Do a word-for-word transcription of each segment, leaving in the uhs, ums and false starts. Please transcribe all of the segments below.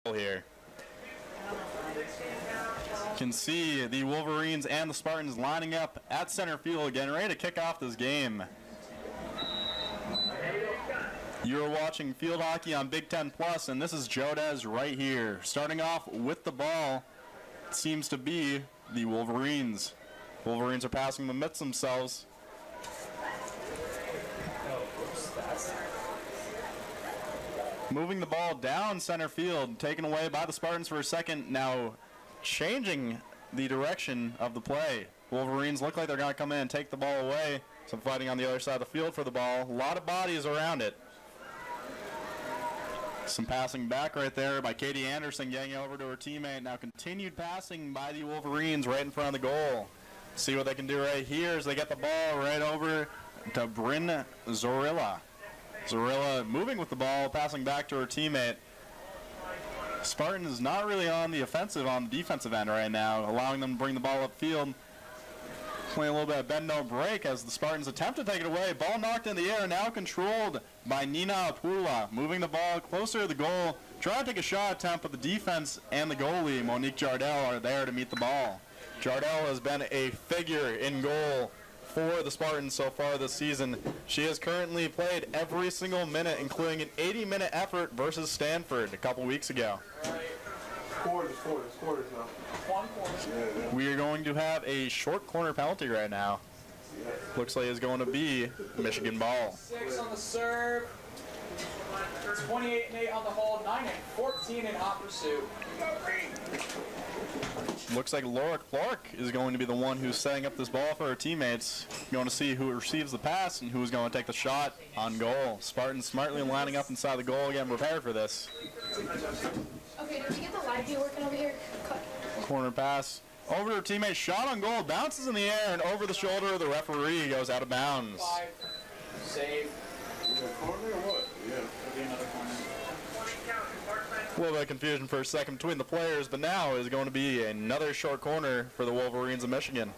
here. You can see the Wolverines and the Spartans lining up at center field, getting ready to kick off this game. You're watching field hockey on Big Ten Plus, and this is Jodez right here. Starting off with the ball, it seems to be the Wolverines. Wolverines are passing the mitts themselves. Moving the ball down center field, taken away by the Spartans for a second. Now changing the direction of the play. Wolverines look like they're going to come in and take the ball away. Some fighting on the other side of the field for the ball. A lot of bodies around it. Some passing back right there by Katie Anderson, getting over to her teammate. Now continued passing by the Wolverines right in front of the goal. See what they can do right here as they get the ball right over to Bryn Zorilla. Zorilla moving with the ball, passing back to her teammate. Spartan is not really on the offensive, on the defensive end right now, allowing them to bring the ball upfield. Playing a little bit of bend don't break as the Spartans attempt to take it away. Ball knocked in the air, now controlled by Nina Apula. Moving the ball closer to the goal, trying to take a shot attempt, but the defense and the goalie, Monique Jardel, are there to meet the ball. Jardel has been a figure in goal for the Spartans so far this season. She has currently played every single minute, including an eighty minute effort versus Stanford a couple weeks ago. Quarters, quarters, quarters now. One quarter. We are going to have a short corner penalty right now. Looks like it's going to be Michigan ball. Six on the serve, twenty-eight and eight on the hold, nine and fourteen in hot pursuit. Looks like Laura Clark is going to be the one who's setting up this ball for her teammates. Going to see who receives the pass and who's going to take the shot on goal. Spartans smartly lining up inside the goal, getting prepared for this. Okay, did you get the live view working over here? Cut. Corner pass over to her teammate, shot on goal, bounces in the air, and over the shoulder of the referee, goes out of bounds. Five. Save. Corner or what? Yeah. It'll be another corner. A little bit of confusion for a second between the players, but now is going to be another short corner for the Wolverines of Michigan.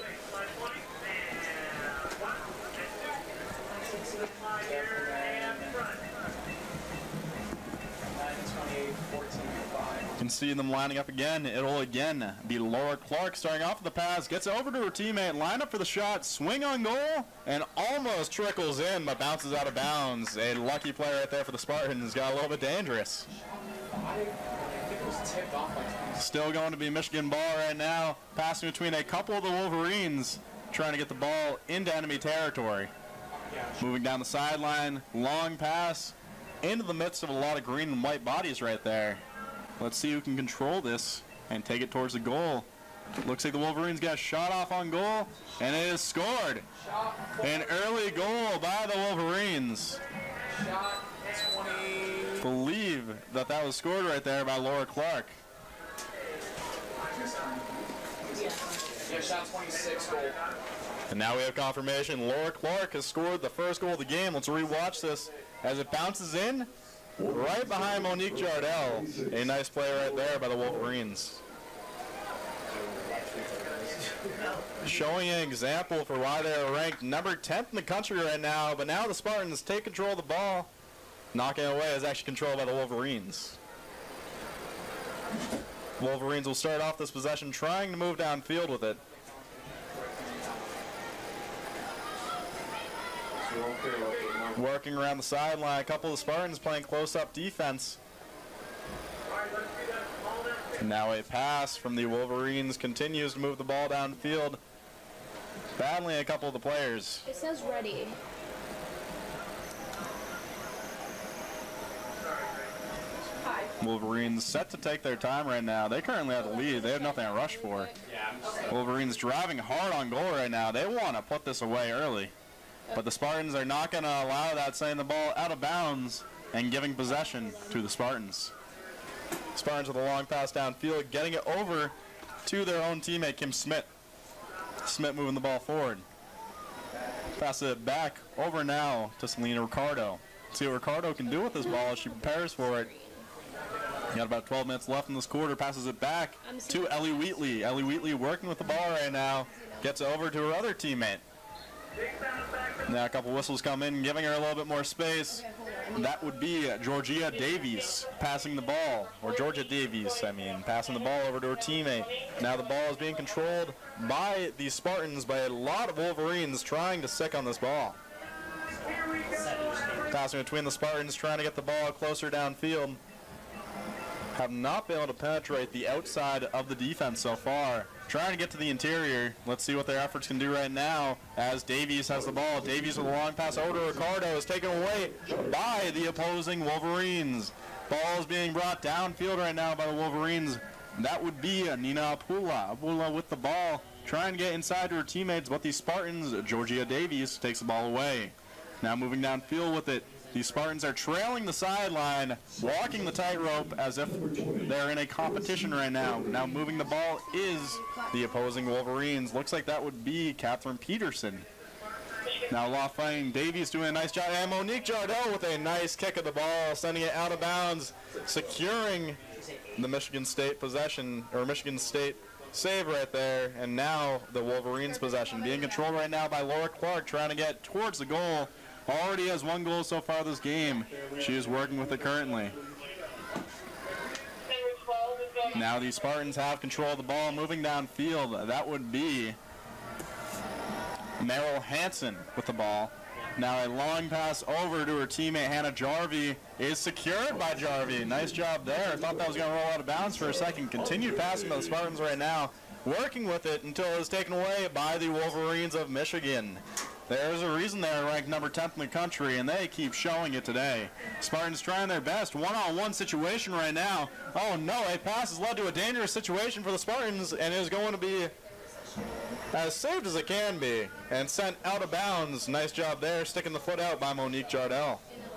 You can see them lining up again. It'll again be Laura Clark starting off with the pass, gets over to her teammate, line up for the shot, swing on goal, and almost trickles in, but bounces out of bounds. A lucky play right there for the Spartans. Got a little bit dangerous. Still going to be Michigan ball right now, passing between a couple of the Wolverines, trying to get the ball into enemy territory. Moving down the sideline, long pass into the midst of a lot of green and white bodies right there. Let's see who can control this and take it towards the goal. Looks like the Wolverines got a shot off on goal, and it is scored. An early goal by the Wolverines. Shot twenty. Believe that that was scored right there by Laura Clark. Yeah, shot twenty-six goal. And now we have confirmation. Laura Clark has scored the first goal of the game. Let's rewatch this as it bounces in right behind Monique Jardel. A nice play right there by the Wolverines. Showing an example for why they're ranked number tenth in the country right now, but now the Spartans take control of the ball. Knocking it away is actually controlled by the Wolverines. Wolverines will start off this possession trying to move downfield with it. Working around the sideline, a couple of Spartans playing close-up defense. Now a pass from the Wolverines continues to move the ball downfield, battling a couple of the players. It says ready. Hi. Wolverines set to take their time right now. They currently have the lead. They have nothing to rush for. Wolverines driving hard on goal right now. They want to put this away early. But the Spartans are not going to allow that, sending the ball out of bounds and giving possession to the Spartans. Spartans with a long pass downfield, getting it over to their own teammate, Kim Smith. Smith moving the ball forward. Pass it back over now to Selena Ricardo. See what Ricardo can do with this ball as she prepares for it. Got about twelve minutes left in this quarter. Passes it back to Ellie Wheatley. Ellie Wheatley working with the ball right now. Gets over to her other teammate. Now a couple whistles come in, giving her a little bit more space. that would be Georgia Davies passing the ball, or Georgia Davies, I mean, passing the ball over to her teammate. Now the ball is being controlled by the Spartans, by a lot of Wolverines trying to stick on this ball. Passing between the Spartans, trying to get the ball closer downfield. Have not been able to penetrate the outside of the defense so far. Trying to get to the interior. Let's see what their efforts can do right now as Davies has the ball. Davies with a long pass over to Ricardo is taken away by the opposing Wolverines. Ball is being brought downfield right now by the Wolverines. That would be Nina Apula. Apula with the ball, trying to get inside to her teammates, but the Spartans, Georgia Davies, takes the ball away. Now moving downfield with it. The Spartans are trailing the sideline, walking the tightrope as if they're in a competition right now. Now moving the ball is the opposing Wolverines. Looks like that would be Catherine Peterson. Now law fighting, Davies doing a nice job, and Monique Jardel with a nice kick of the ball, sending it out of bounds, securing the Michigan State possession, or Michigan State save right there. And now the Wolverines possession being controlled right now by Laura Clark, trying to get towards the goal. Already has one goal so far this game. She is working with it currently. Now the Spartans have control of the ball, moving downfield. That would be Meryl Hansen with the ball. Now a long pass over to her teammate Hannah Jarvie is secured by Jarvie. Nice job there. I thought that was going to roll out of bounds for a second. Continued passing by the Spartans right now, working with it until it was taken away by the Wolverines of Michigan. There's a reason they're ranked number tenth in the country, and they keep showing it today. Spartans trying their best. One-on-one situation right now. Oh, no, a pass has led to a dangerous situation for the Spartans, and is going to be as saved as it can be and sent out of bounds. Nice job there, sticking the foot out by Monique Jardel.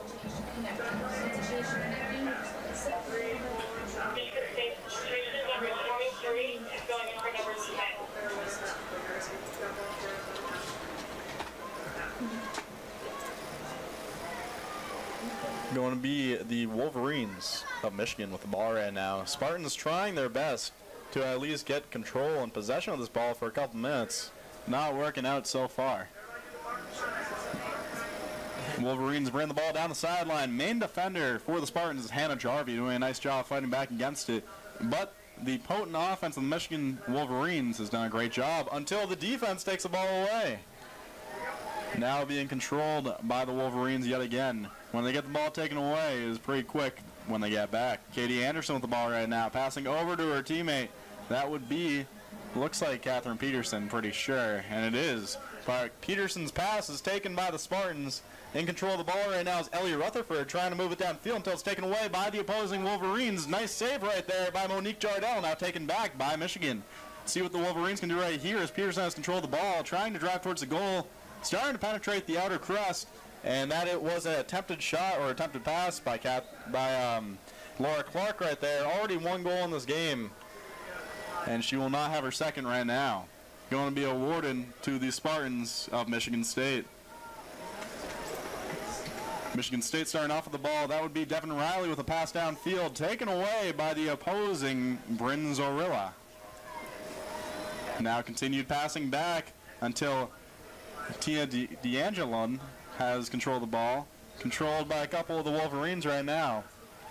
Going to be the Wolverines of Michigan with the ball right now. Spartans trying their best to at least get control and possession of this ball for a couple minutes. Not working out so far. Wolverines bring the ball down the sideline. Main defender for the Spartans is Hannah Jarvie, doing a nice job fighting back against it. But the potent offense of the Michigan Wolverines has done a great job until the defense takes the ball away. Now being controlled by the Wolverines yet again. When they get the ball taken away, it is pretty quick when they get back. Katie Anderson with the ball right now, passing over to her teammate. That would be, looks like Catherine Peterson, pretty sure, and it is. But Peterson's pass is taken by the Spartans. In control of the ball right now is Ellie Rutherford, trying to move it downfield until it's taken away by the opposing Wolverines. Nice save right there by Monique Jardel, now taken back by Michigan. See what the Wolverines can do right here as Peterson has control of the ball, trying to drive towards the goal. Starting to penetrate the outer crust, and that it was an attempted shot or attempted pass by Kat, by um, Laura Clark right there. Already one goal in this game, and she will not have her second right now. Going to be awarded to the Spartans of Michigan State. Michigan State starting off with the ball. That would be Devin Riley with a pass downfield, taken away by the opposing Bryn Zorilla. Now continued passing back until Tia D'Angelon has control of the ball, controlled by a couple of the Wolverines right now.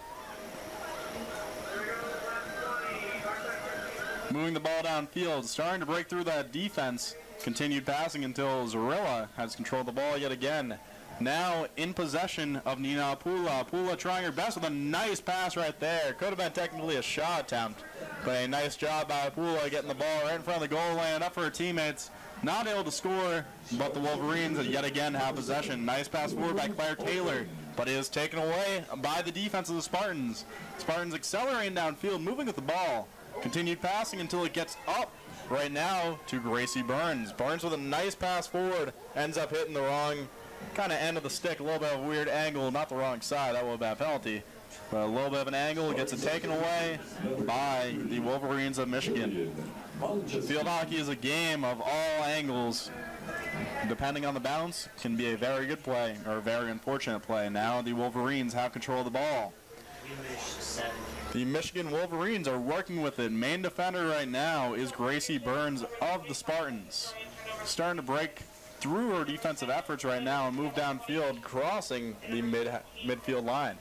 Moving the ball downfield, starting to break through that defense. Continued passing until Zorilla has control of the ball yet again. Now in possession of Nina Apula. Apula trying her best with a nice pass right there. Could have been technically a shot attempt, but a nice job by Apula getting the ball right in front of the goal line, up for her teammates. Not able to score, but the Wolverines yet again have possession. Nice pass forward by Claire Taylor, but it is taken away by the defense of the Spartans. Spartans accelerating downfield, moving with the ball. Continued passing until it gets up right now to Gracie Burns. Burns with a nice pass forward, ends up hitting the wrong kind of end of the stick, a little bit of a weird angle, not the wrong side, that would have been a penalty. But a little bit of an angle, gets it taken away by the Wolverines of Michigan. Field hockey is a game of all angles. Depending on the bounce, can be a very good play or a very unfortunate play. Now the Wolverines have control of the ball. The Michigan Wolverines are working with it. Main defender right now is Gracie Burns of the Spartans. Starting to break through her defensive efforts right now and move downfield, crossing the mid midfield line.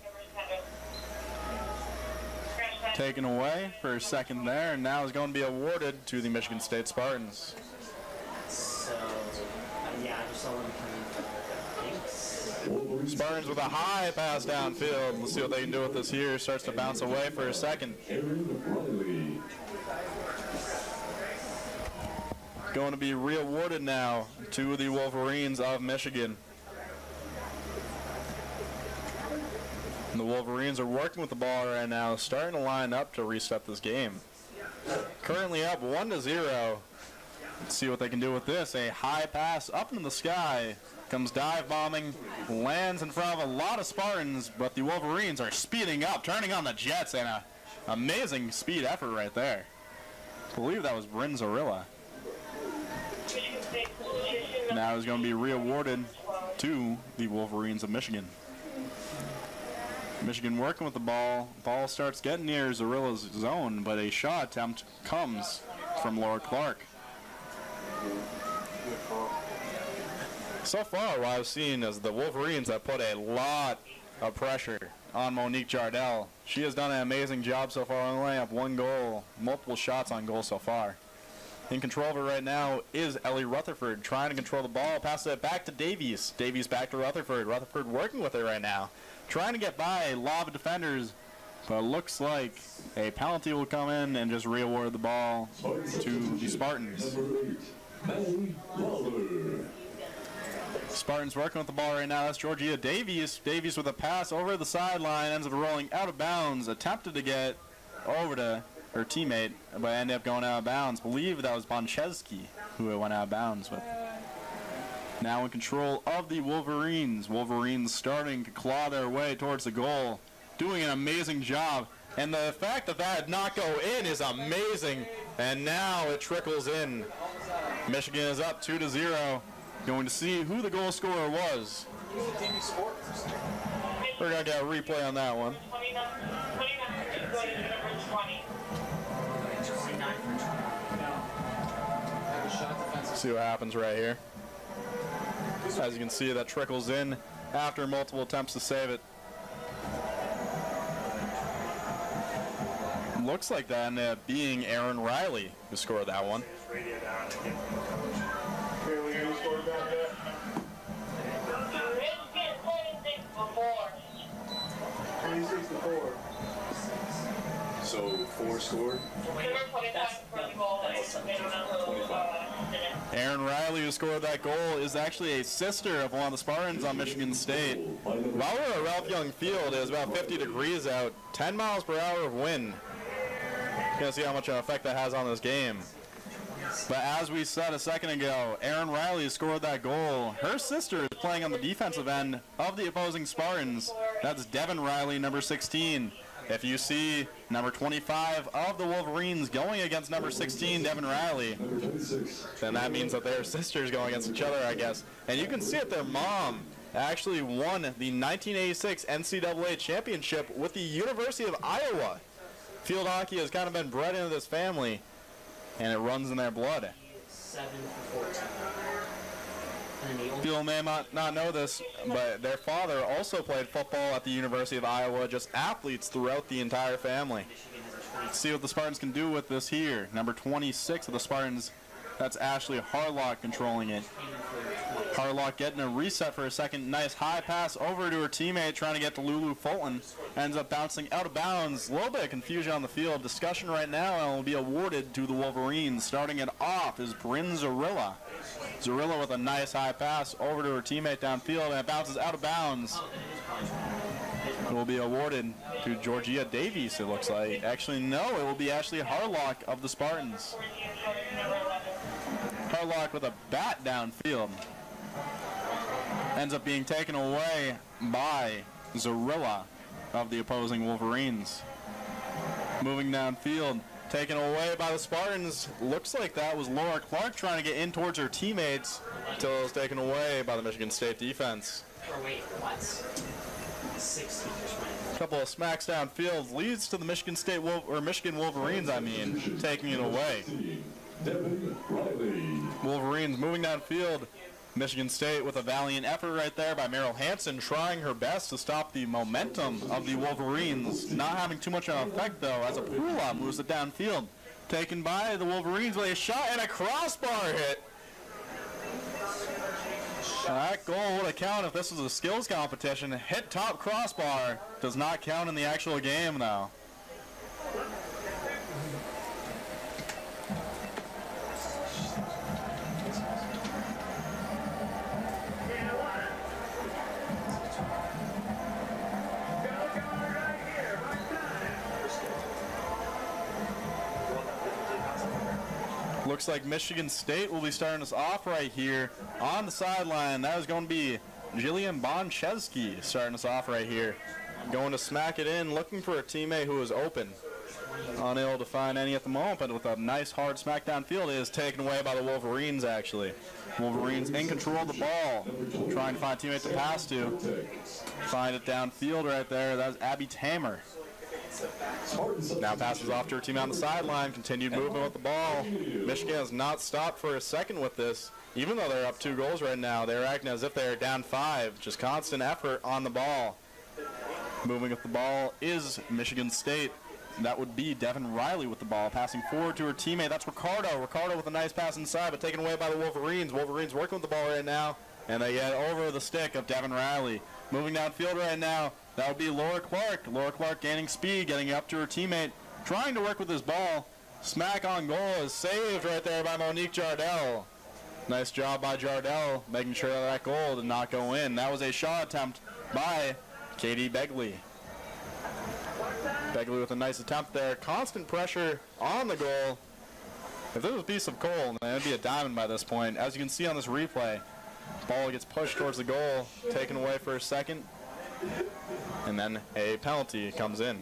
Taken away for a second there, and now is going to be awarded to the Michigan State Spartans. So, yeah, I just saw one coming. Spartans with a high pass downfield. Let's see what they can do with this here. Starts to bounce away for a second. Going to be re-awarded now to the Wolverines of Michigan. And the Wolverines are working with the ball right now, starting to line up to reset this game. Currently up one to zero. Let's see what they can do with this. A high pass up in the sky. Comes dive bombing, lands in front of a lot of Spartans, but the Wolverines are speeding up, turning on the jets, and a amazing speed effort right there. I believe that was Bryn Zorilla. Now is going to be re-awarded to the Wolverines of Michigan. Michigan working with the ball. Ball starts getting near Zorilla's zone, but a shot attempt comes from Laura Clark. So far, what I've seen is the Wolverines have put a lot of pressure on Monique Jardel. She has done an amazing job so far, only up one goal, multiple shots on goal so far. In control of it right now is Ellie Rutherford, trying to control the ball, passes it back to Davies. Davies back to Rutherford. Rutherford working with it right now, trying to get by a lot of defenders, but it looks like a penalty will come in and just re-award the ball to the Spartans. Spartans working with the ball right now. That's Georgia Davies. Davies with a pass over the sideline, ends up rolling out of bounds, attempted to get over to her teammate, but ended up going out of bounds. Believe that was Boncheski who it went out of bounds with. Now in control of the Wolverines. Wolverines starting to claw their way towards the goal, doing an amazing job. And the fact that that did not go in is amazing. And now it trickles in. Michigan is up two to zero. Going to see who the goal scorer was. We're going to get a replay on that one. See what happens right here. As you can see, that trickles in after multiple attempts to save it. Looks like that ended up being Aaron Riley who scored that one. So four scored. Aaron Riley, who scored that goal, is actually a sister of one of the Spartans on Michigan State. While we're at Ralph Young Field, it's about fifty degrees out, ten miles per hour of wind. You're gonna see how much of an effect that has on this game. But as we said a second ago, Aaron Riley scored that goal. Her sister is playing on the defensive end of the opposing Spartans. That's Devin Riley, number sixteen. If you see number twenty-five of the Wolverines going against number sixteen, Devin Riley, then that means that they're sisters going against each other, I guess. And you can see it, their mom actually won the nineteen eighty-six N C double A championship with the University of Iowa. Field hockey has kind of been bred into this family, and it runs in their blood. seven for fourteen. People may not, not know this, but their father also played football at the University of Iowa, just athletes throughout the entire family. Let's see what the Spartans can do with this here. Number twenty-six of the Spartans, that's Ashley Harlock controlling it. Harlock getting a reset for a second. Nice high pass over to her teammate, trying to get to Lulu Fulton. Ends up bouncing out of bounds. A little bit of confusion on the field. Discussion right now, and will be awarded to the Wolverines. Starting it off is Bryn Zorilla. Zorilla with a nice high pass over to her teammate downfield, and it bounces out of bounds. It will be awarded to Georgia Davies, it looks like. Actually, no, it will be Ashley Harlock of the Spartans. Harlock with a bat downfield. Ends up being taken away by Zorilla of the opposing Wolverines. Moving downfield, taken away by the Spartans. Looks like that was Laura Clark trying to get in towards her teammates until it was taken away by the Michigan State defense. Or wait, what? sixteen. A couple of smacks downfield leads to the Michigan State Wolf or Michigan Wolverines, I mean, taking it away. Wolverines moving downfield. Michigan State with a valiant effort right there by Merrill Hansen, trying her best to stop the momentum of the Wolverines. Not having too much of an effect, though, as a pull-up moves it downfield. Taken by the Wolverines with a shot and a crossbar hit. That goal would have counted if this was a skills competition. Hit top crossbar. Does not count in the actual game, though. Looks like Michigan State will be starting us off right here on the sideline. That is going to be Jillian Bonchesky starting us off right here. Going to smack it in, looking for a teammate who is open. Unable to find any at the moment, but with a nice hard smack downfield, it is taken away by the Wolverines, actually. Wolverines in control of the ball, trying to find a teammate to pass to. Find it downfield right there. That is Abby Tamer. Now passes off to her team on the sideline. Continued movement with the ball. Michigan has not stopped for a second with this. Even though they're up two goals right now, they're acting as if they're down five. Just constant effort on the ball. Moving with the ball is Michigan State. That would be Devin Riley with the ball. Passing forward to her teammate. That's Ricardo. Ricardo with a nice pass inside, but taken away by the Wolverines. Wolverines working with the ball right now. And they get over the stick of Devin Riley. Moving downfield right now. That would be Laura Clark. Laura Clark gaining speed, getting up to her teammate, trying to work with his ball. Smack on goal is saved right there by Monique Jardel. Nice job by Jardel, making sure that, that goal did not go in. That was a shot attempt by Katie Begley. Begley with a nice attempt there. Constant pressure on the goal. If this was a piece of coal, then it would be a diamond by this point. As you can see on this replay, ball gets pushed towards the goal, taken away for a second. And then a penalty comes in.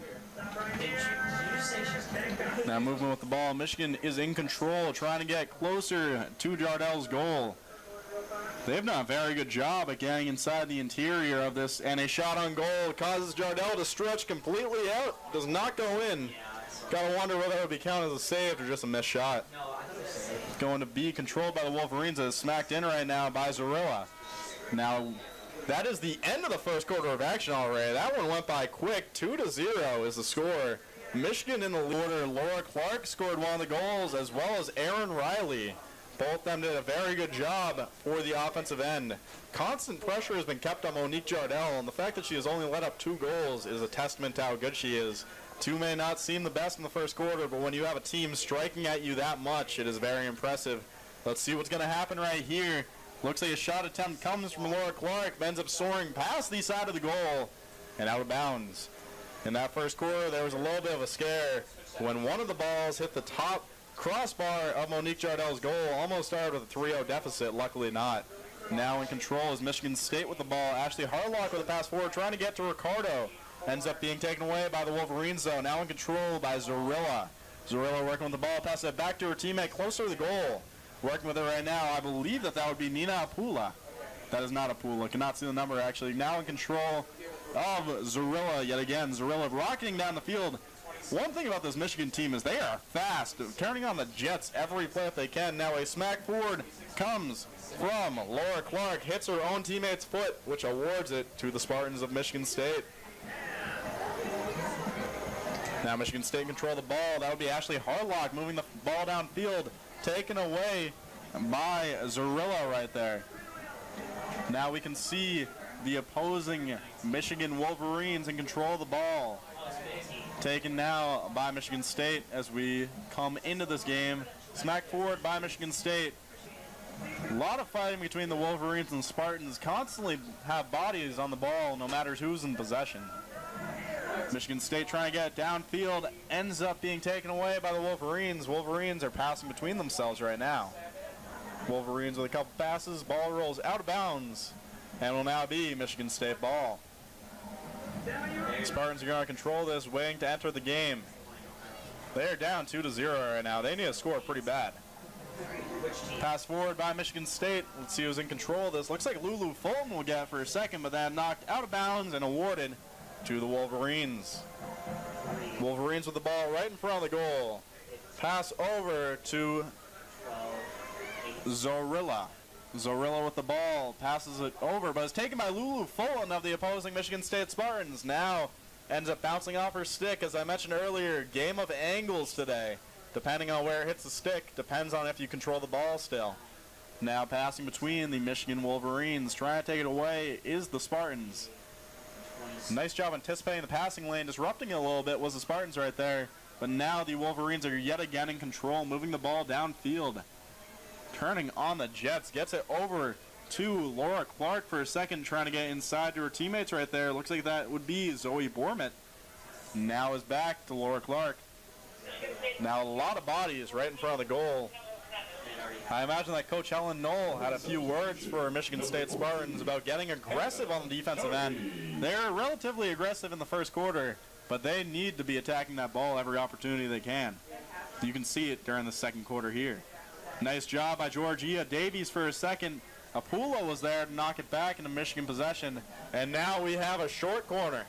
Now movement with the ball. Michigan is in control, trying to get closer to Jardel's goal. They've done a very good job at getting inside the interior of this, and a shot on goal causes Jardel to stretch completely out. Does not go in. Gotta wonder whether it would be counted as a save or just a missed shot. Going to be controlled by the Wolverines as smacked in right now by Zorilla. Now, that is the end of the first quarter of action already. That one went by quick. Two to zero is the score. Michigan in the order. Laura Clark scored one of the goals, as well as Aaron Riley. Both of them did a very good job for the offensive end. Constant pressure has been kept on Monique Jardel, and the fact that she has only let up two goals is a testament to how good she is. Two may not seem the best in the first quarter, but when you have a team striking at you that much, it is very impressive. Let's see what's going to happen right here. Looks like a shot attempt comes from Laura Clark, ends up soaring past the side of the goal and out of bounds. In that first quarter, there was a little bit of a scare when one of the balls hit the top crossbar of Monique Jardel's goal. Almost started with a three oh deficit, luckily not. Now in control is Michigan State with the ball. Ashley Harlock with a pass forward, trying to get to Ricardo. Ends up being taken away by the Wolverines, though. Now in control by Zorilla. Zorilla working with the ball, passes it back to her teammate closer to the goal. Working with it right now, I believe that that would be Nina Apula. That is not Apula. Cannot see the number, actually. Now in control of Zorilla yet again. Zorilla rocketing down the field. One thing about this Michigan team is they are fast, turning on the jets every play if they can. Now a smack forward comes from Laura Clark. Hits her own teammate's foot, which awards it to the Spartans of Michigan State. Now Michigan State control the ball. That would be Ashley Harlock moving the ball downfield. Taken away by Zorilla right there. Now we can see the opposing Michigan Wolverines in control of the ball. Taken now by Michigan State as we come into this game. Smack forward by Michigan State. A lot of fighting between the Wolverines and Spartans. Constantly have bodies on the ball no matter who's in possession. Michigan State trying to get it downfield, ends up being taken away by the Wolverines. Wolverines are passing between themselves right now. Wolverines with a couple passes, ball rolls out of bounds, and will now be Michigan State ball. Spartans are going to control this, waiting to enter the game. They are down two to zero right now. They need to score pretty bad. Pass forward by Michigan State. Let's see who's in control of this. Looks like Lulu Fulton will get it for a second, but then knocked out of bounds and awarded to the Wolverines. Wolverines with the ball right in front of the goal. Pass over to Zorilla. Zorilla with the ball, passes it over, but is taken by Lulu Fulton of the opposing Michigan State Spartans. Now ends up bouncing off her stick. As I mentioned earlier, game of angles today. Depending on where it hits the stick, depends on if you control the ball still. Now passing between the Michigan Wolverines. Trying to take it away is the Spartans. Nice job anticipating the passing lane. Disrupting it a little bit was the Spartans right there. But now the Wolverines are yet again in control, moving the ball downfield. Turning on the Jets. Gets it over to Laura Clark for a second, trying to get inside to her teammates right there. Looks like that would be Zoe Bormett. Now is back to Laura Clark. Now a lot of bodies right in front of the goal. I imagine that Coach Helen Knoll had a few words for Michigan State Spartans about getting aggressive on the defensive end. They're relatively aggressive in the first quarter, but they need to be attacking that ball every opportunity they can. You can see it during the second quarter here. Nice job by Georgia Davies for a second. Apula was there to knock it back into Michigan possession, and now we have a short corner.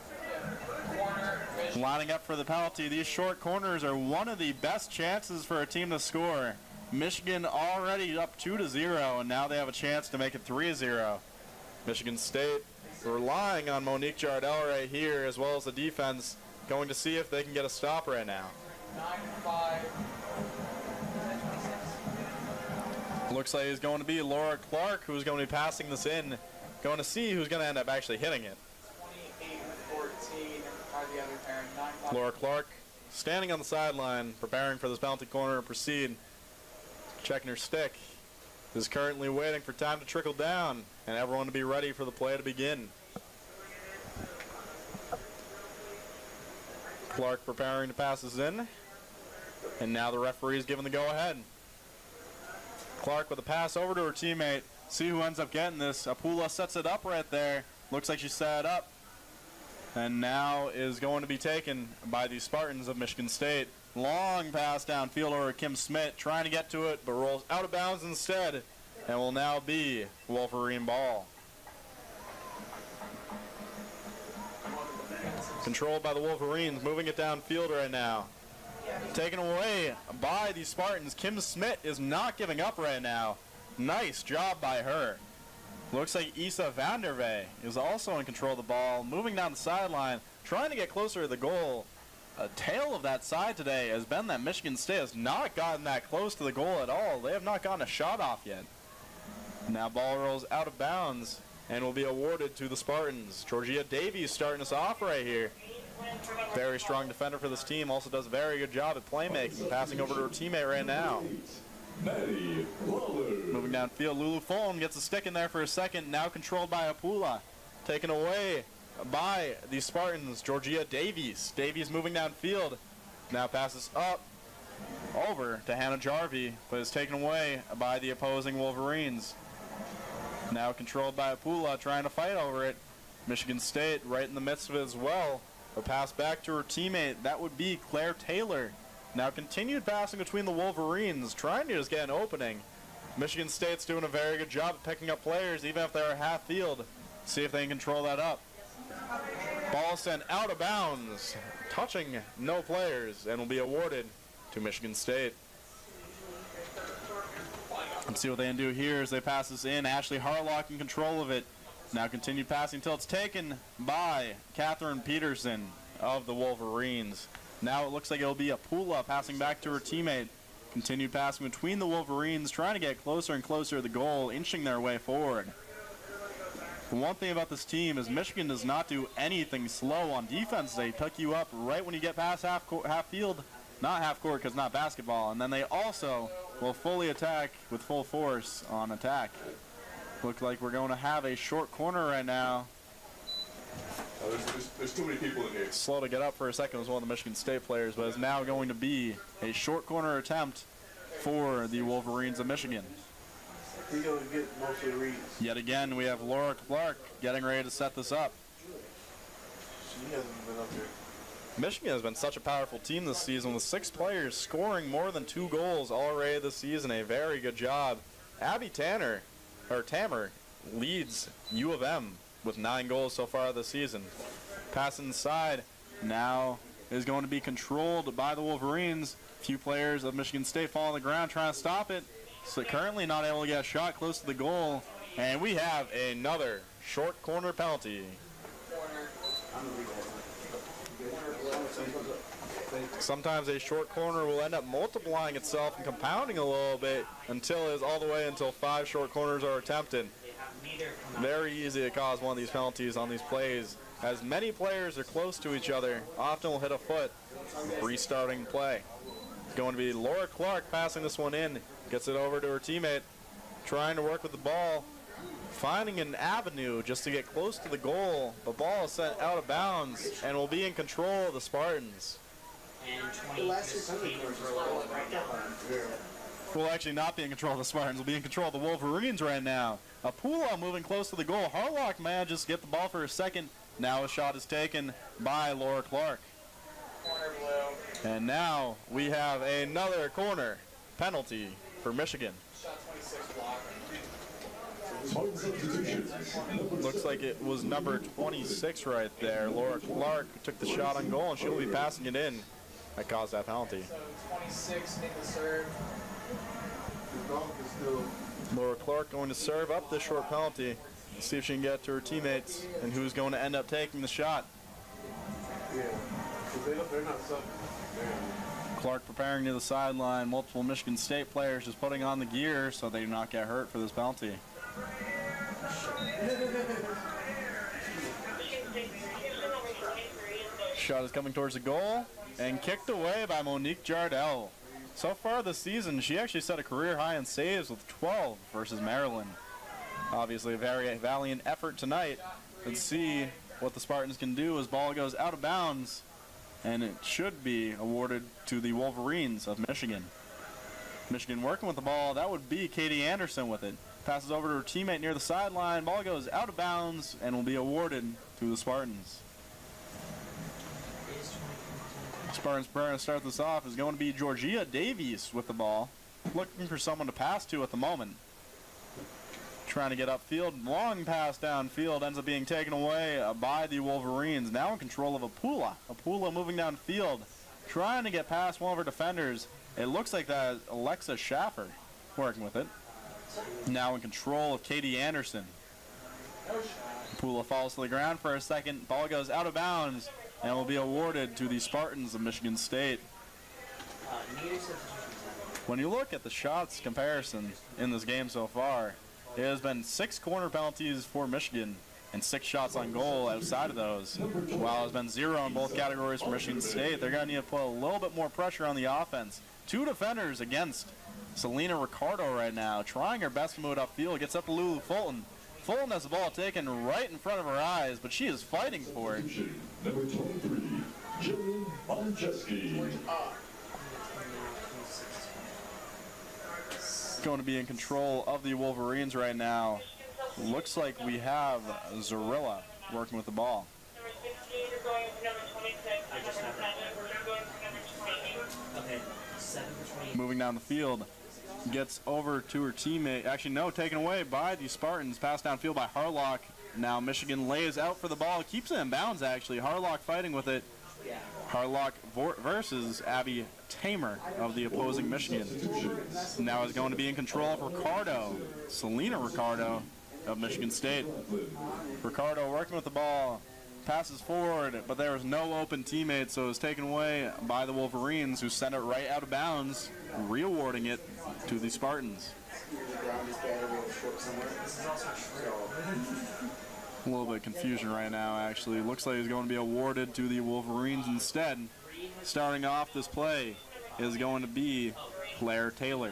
Lining up for the penalty. These short corners are one of the best chances for a team to score. Michigan already up two to zero, and now they have a chance to make it three to zero. Michigan State relying on Monique Jardel right here, as well as the defense, going to see if they can get a stop right now. nine five. Looks like it's going to be Laura Clark who's going to be passing this in. Going to see who's going to end up actually hitting it. twenty-eight fourteen are the other parent. nine five. Laura Clark standing on the sideline, preparing for this penalty corner and proceed. Checking her stick. Is currently waiting for time to trickle down and everyone to be ready for the play to begin. Clark preparing to pass this in. And now the referee is giving the go-ahead. Clark with a pass over to her teammate. See who ends up getting this. Apula sets it up right there. Looks like she set it up. And now is going to be taken by the Spartans of Michigan State. Long pass downfield over Kim Smith, trying to get to it, but rolls out of bounds instead, and will now be Wolverine ball. Controlled by the Wolverines, moving it downfield right now. Taken away by the Spartans. Kim Smith is not giving up right now. Nice job by her. Looks like Isa Vandervey is also in control of the ball, moving down the sideline, trying to get closer to the goal. A tale of that side today has been that Michigan State has not gotten that close to the goal at all. They have not gotten a shot off yet. Now ball rolls out of bounds and will be awarded to the Spartans. Georgia Davies starting us off right here. Very strong defender for this team. Also does a very good job at playmaking. Passing over to her teammate right now. Moving downfield, Lulu Fulton gets a stick in there for a second. Now controlled by Apula. Taken away by the Spartans. Georgia Davies. Davies moving downfield. Now passes up over to Hannah Jarvie, but is taken away by the opposing Wolverines. Now controlled by Apula, trying to fight over it. Michigan State right in the midst of it as well. A pass back to her teammate. That would be Claire Taylor. Now continued passing between the Wolverines, trying to just get an opening. Michigan State's doing a very good job of picking up players, even if they're half field. See if they can control that up. Ball sent out of bounds, touching no players, and will be awarded to Michigan State. Let's see what they can do here as they pass this in. Ashley Harlock in control of it. Now continued passing until it's taken by Catherine Peterson of the Wolverines. Now it looks like it'll be Apula passing back to her teammate. Continued passing between the Wolverines, trying to get closer and closer to the goal, inching their way forward. The one thing about this team is Michigan does not do anything slow on defense. They pick you up right when you get past half, half field, not half court because not basketball, and then they also will fully attack with full force on attack. Look like we're going to have a short corner right now. Oh, there's, there's, there's too many people in here. Slow to get up for a second was one of the Michigan State players, but is now going to be a short corner attempt for the Wolverines of Michigan. He's going to get most of the reads. Yet again, we have Laura Clark getting ready to set this up. She hasn't been up there. Michigan has been such a powerful team this season with six players scoring more than two goals already this season. A very good job. Abby Tanner, or Tammer, leads U of M with nine goals so far this season. Pass inside now is going to be controlled by the Wolverines. A few players of Michigan State fall on the ground trying to stop it. So currently not able to get a shot close to the goal. And we have another short corner penalty. Sometimes a short corner will end up multiplying itself and compounding a little bit until it's all the way until five short corners are attempted. Very easy to cause one of these penalties on these plays. As many players are close to each other, often will hit a foot, restarting play. It's going to be Laura Clark passing this one in, gets it over to her teammate, trying to work with the ball, finding an avenue just to get close to the goal. The ball is sent out of bounds and will be in control of the Spartans. And twenty right now. Will actually not be in control of the Spartans. Will be in control of the Wolverines right now. Apula moving close to the goal. Harlock manages to get the ball for a second. Now a shot is taken by Laura Clark. Corner blue. And now we have another corner penalty for Michigan. Shot twenty-six block. Looks like it was number twenty-six right there. Laura Clark took the shot on goal, and she'll be passing it in. That caused that penalty. So twenty-six in the serve. Laura Clark going to serve up this short penalty. See if she can get it to her teammates and who's going to end up taking the shot. Yeah, because they're not subbing. Clark preparing to the sideline. Multiple Michigan State players just putting on the gear so they do not get hurt for this penalty. Shot is coming towards the goal and kicked away by Monique Jardel. So far this season, she actually set a career high in saves with twelve versus Maryland. Obviously a very valiant effort tonight. Let's see what the Spartans can do as ball goes out of bounds, and it should be awarded to the Wolverines of Michigan. Michigan working with the ball. That would be Katie Anderson with it. Passes over to her teammate near the sideline. Ball goes out of bounds and will be awarded to the Spartans. Spartans preparing to start this off is going to be Georgia Davies with the ball. Looking for someone to pass to at the moment. Trying to get upfield. Long pass downfield ends up being taken away by the Wolverines. Now in control of Apula. Apula moving downfield. Trying to get past one of her defenders. It looks like that is Alexa Schaffer working with it. Now in control of Katie Anderson. Apula falls to the ground for a second. Ball goes out of bounds and will be awarded to the Spartans of Michigan State. When you look at the shots comparison in this game so far, it has been six corner penalties for Michigan and six shots on goal outside of those. While it's been zero in both categories for Michigan State, they're going to need to put a little bit more pressure on the offense. Two defenders against Selena Ricardo right now, trying her best to move it upfield. Gets up to Lulu Fulton. Fulton has the ball taken right in front of her eyes, but she is fighting for it. Number twenty-three, Jillian Boncheski. Going to be in control of the Wolverines right now. Looks like we have Zarilla working with the ball. Moving down the field. Gets over to her teammate. Actually, no, taken away by the Spartans. Passed downfield by Harlock. Now Michigan lays out for the ball. Keeps it in bounds, actually. Harlock fighting with it. Harlock versus Abby Tamer of the opposing Michigan. Now is going to be in control of Ricardo. Selena Ricardo of Michigan State. Ricardo working with the ball. Passes forward, but there was no open teammate, so it was taken away by the Wolverines, who sent it right out of bounds, re-awarding it to the Spartans. A little bit of confusion right now, actually. Looks like it's going to be awarded to the Wolverines instead. Starting off this play is going to be Claire Taylor.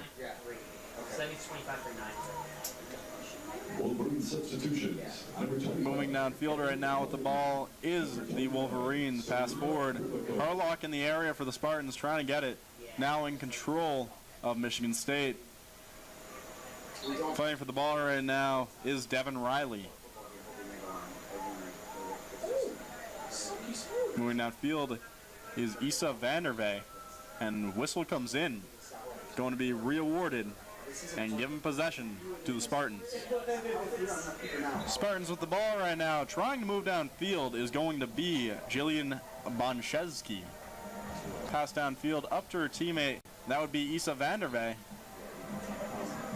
Wolverine substitutions. Number twenty-five. Moving downfield right now with the ball is the Wolverines. Pass forward. Harlock in the area for the Spartans, trying to get it. Now in control of Michigan State. Fighting for the ball right now is Devin Riley. Moving downfield is Issa Vandervey. And whistle comes in. Going to be re-awarded and given possession to the Spartans. Spartans with the ball right now, trying to move downfield is going to be Jillian Boncheski. Pass downfield up to her teammate. That would be Issa Vandervey.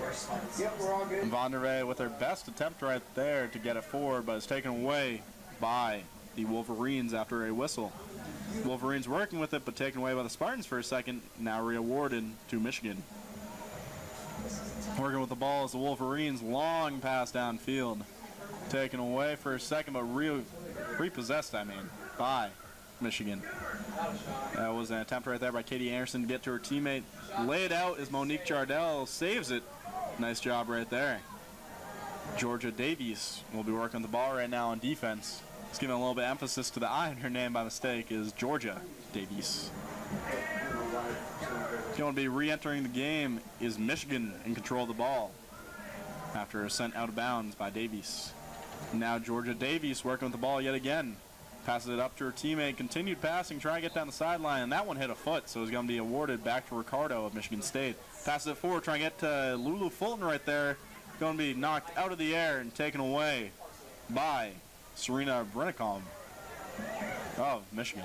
Yep, we're all good. Vanderwey with their best attempt right there to get it forward, but it's taken away by the Wolverines after a whistle. Wolverines working with it, but taken away by the Spartans for a second, now re-awarded to Michigan. Working with the ball is the Wolverines, long pass downfield. Taken away for a second, but re repossessed, I mean, by Michigan. That was an attempt right there by Katie Anderson to get to her teammate. Lay it out as Monique Jardell saves it. Nice job right there. Georgia Davies will be working the ball right now on defense. Just giving a little bit of emphasis to the I in her name by mistake is Georgia Davies. Going to be re-entering the game is Michigan in control of the ball after a sent out of bounds by Davies. Now Georgia Davies working with the ball yet again. Passes it up to her teammate. Continued passing, trying to get down the sideline, and that one hit a foot, so it's going to be awarded back to Ricardo of Michigan State. Passes it forward, trying to get to Lulu Fulton right there. Going to be knocked out of the air and taken away by Serena Brennicombe of Michigan.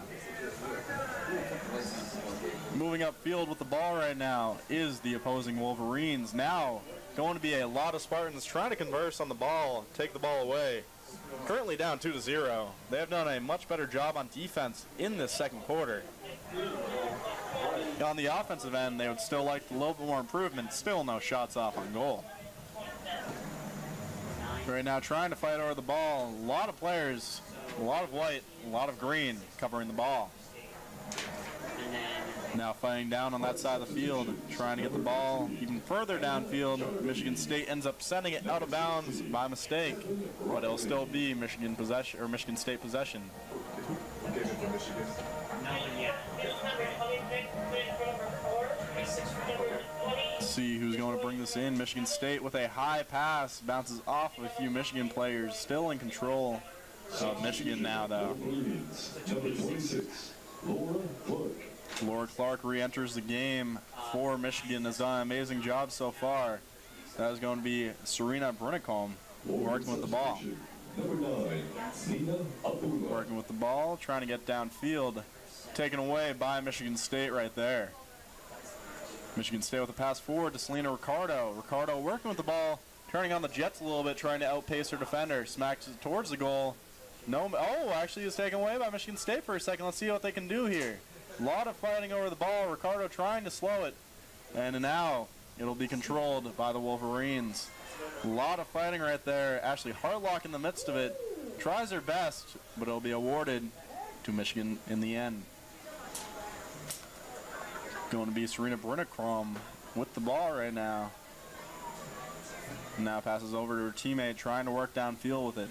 Moving upfield with the ball right now is the opposing Wolverines. Now going to be a lot of Spartans trying to converse on the ball, take the ball away. Currently down two to zero. They have done a much better job on defense in this second quarter. On the offensive end, they would still like a little bit more improvement. Still no shots off on goal. Right now trying to fight over the ball. A lot of players, a lot of white, a lot of green covering the ball. Now fighting down on that side of the field, trying to get the ball even further downfield. Michigan State ends up sending it out of bounds by mistake, but it'll still be Michigan possession or Michigan State possession. See who's going to bring this in. Michigan State with a high pass, bounces off of a few Michigan players, still in control of Michigan now though. Laura Clark re-enters the game for Michigan, has done an amazing job so far. That is going to be Serena Brennicombe working with the ball. Working with the ball, trying to get downfield. Taken away by Michigan State right there. Michigan State with a pass forward to Selena Ricardo. Ricardo working with the ball, turning on the Jets a little bit, trying to outpace her defender. Smacks it towards the goal. No, oh, actually is taken away by Michigan State for a second. Let's see what they can do here. A lot of fighting over the ball. Ricardo trying to slow it. And now it'll be controlled by the Wolverines. A lot of fighting right there. Ashley Hartlock in the midst of it. Tries her best, but it'll be awarded to Michigan in the end. Going to be Serena Brennicombe with the ball right now. Now passes over to her teammate, trying to work downfield with it.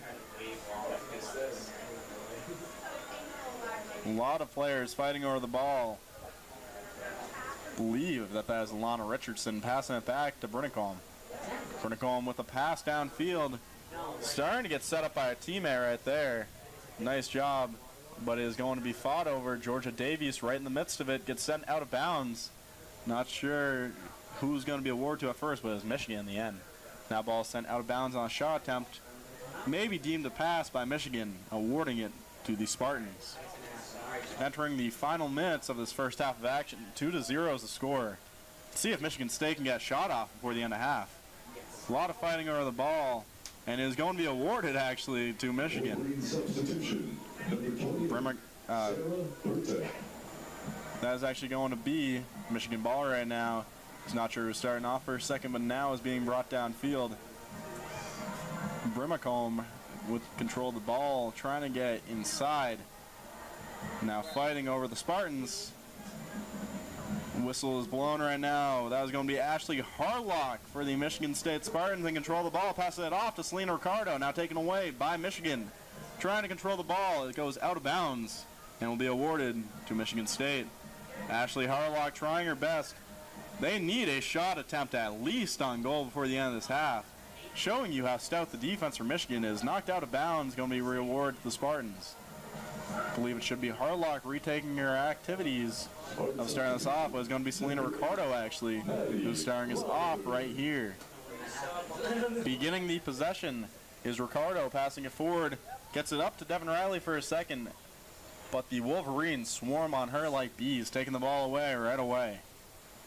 A lot of players fighting over the ball. Believe that that is Alana Richardson passing it back to Brennicombe. Brennicombe with a pass downfield. Starting to get set up by a teammate right there. Nice job, but it is going to be fought over. Georgia Davies right in the midst of it, gets sent out of bounds. Not sure who's going to be awarded to at first, but it was Michigan in the end. Now ball sent out of bounds on a shot attempt. Maybe deemed a pass by Michigan, awarding it to the Spartans. Entering the final minutes of this first half of action, two to zero is the score. Let's see if Michigan State can get a shot off before the end of half. A lot of fighting over the ball, and it is going to be awarded actually to Michigan. Bremer, uh, that is actually going to be Michigan ball right now. He's not sure who's starting off for a second, but now is being brought downfield. Brimacombe with control of the ball, trying to get inside. Now fighting over the Spartans. Whistle is blown right now. That was going to be Ashley Harlock for the Michigan State Spartans in control of the ball. Passing it off to Selena Ricardo. Now taken away by Michigan. Trying to control the ball. It goes out of bounds and will be awarded to Michigan State. Ashley Harlock trying her best. They need a shot attempt at least on goal before the end of this half. Showing you how stout the defense for Michigan is. Knocked out of bounds. Going to be rewarded to the Spartans. I believe it should be Harlock retaking her activities of starting us off, but it's going to be Selena Ricardo actually who's starting us off right here. Beginning the possession is Ricardo, passing it forward, gets it up to Devin Riley for a second, but the Wolverines swarm on her like bees, taking the ball away right away.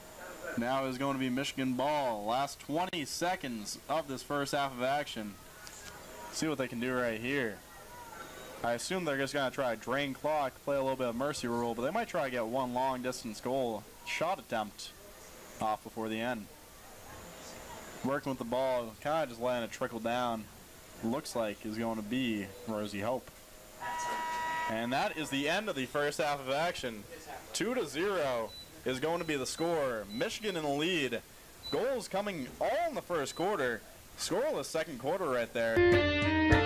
Now is going to be Michigan ball. Last twenty seconds of this first half of action. See what they can do right here. I assume they're just going to try to drain clock, play a little bit of mercy rule, but they might try to get one long distance goal shot attempt off before the end. Working with the ball, kind of just letting it trickle down. Looks like is going to be Rosie Hope. And that is the end of the first half of action. Two to zero is going to be the score. Michigan in the lead. Goals coming all in the first quarter. Scoreless second quarter right there.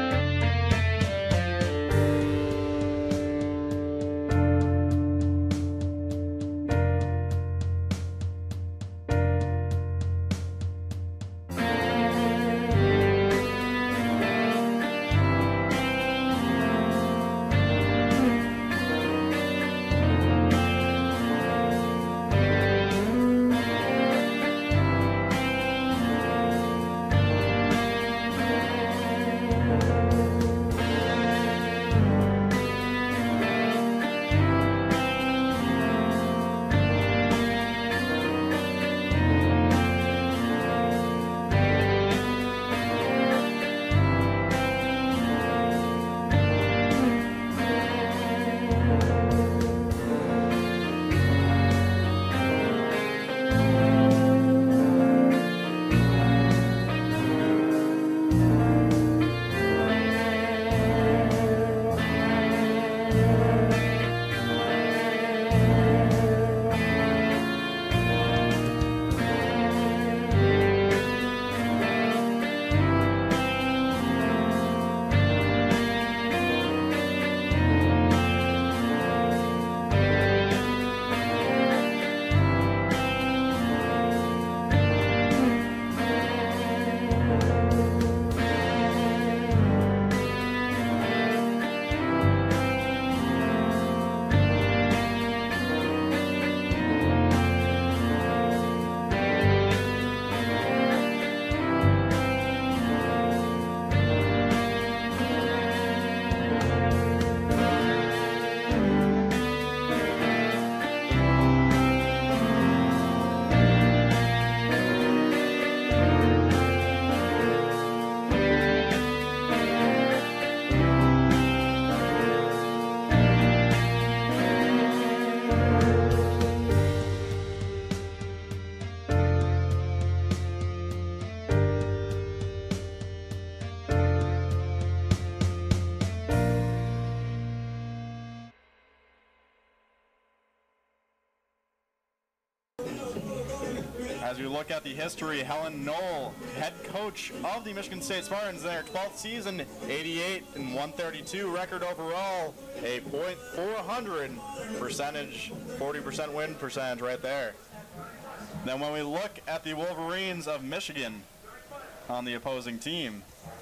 As we look at the history, Helen Knoll, head coach of the Michigan State Spartans, their twelfth season, eighty-eight and one thirty-two record overall, a point four hundred percentage, forty percent win percentage right there. Then when we look at the Wolverines of Michigan on the opposing team,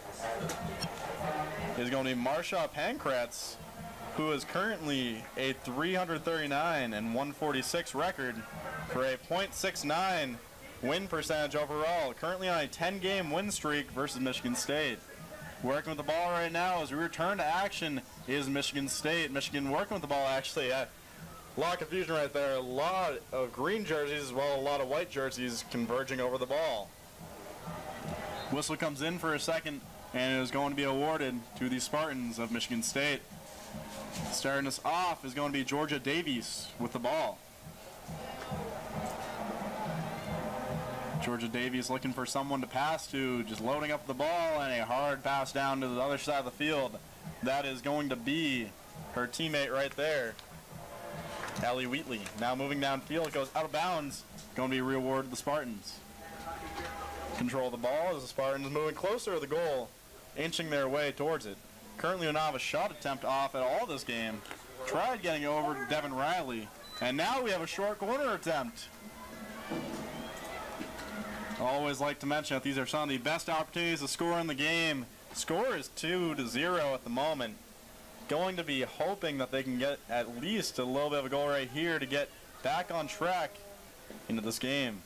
is going to be Marsha Pankratz, who is currently a three thirty-nine and one forty-six record for a point six nine win percentage overall. Currently on a ten game win streak versus Michigan State. Working with the ball right now as we return to action is Michigan State. Michigan working with the ball actually. A lot of confusion right there. A lot of green jerseys as well as a lot of white jerseys converging over the ball. Whistle comes in for a second and it is going to be awarded to the Spartans of Michigan State. Starting us off is going to be Georgia Davies with the ball. Georgia Davies looking for someone to pass to, just loading up the ball and a hard pass down to the other side of the field. That is going to be her teammate right there, Allie Wheatley. Now moving downfield, goes out of bounds, going to be rewarded the Spartans. Control the ball as the Spartans moving closer to the goal, inching their way towards it. Currently will not have a shot attempt off at all this game. Tried getting over to Devin Riley, and now we have a short corner attempt. Always like to mention that these are some of the best opportunities to score in the game. Score is two to zero at the moment. Going to be hoping that they can get at least a little bit of a goal right here to get back on track into this game.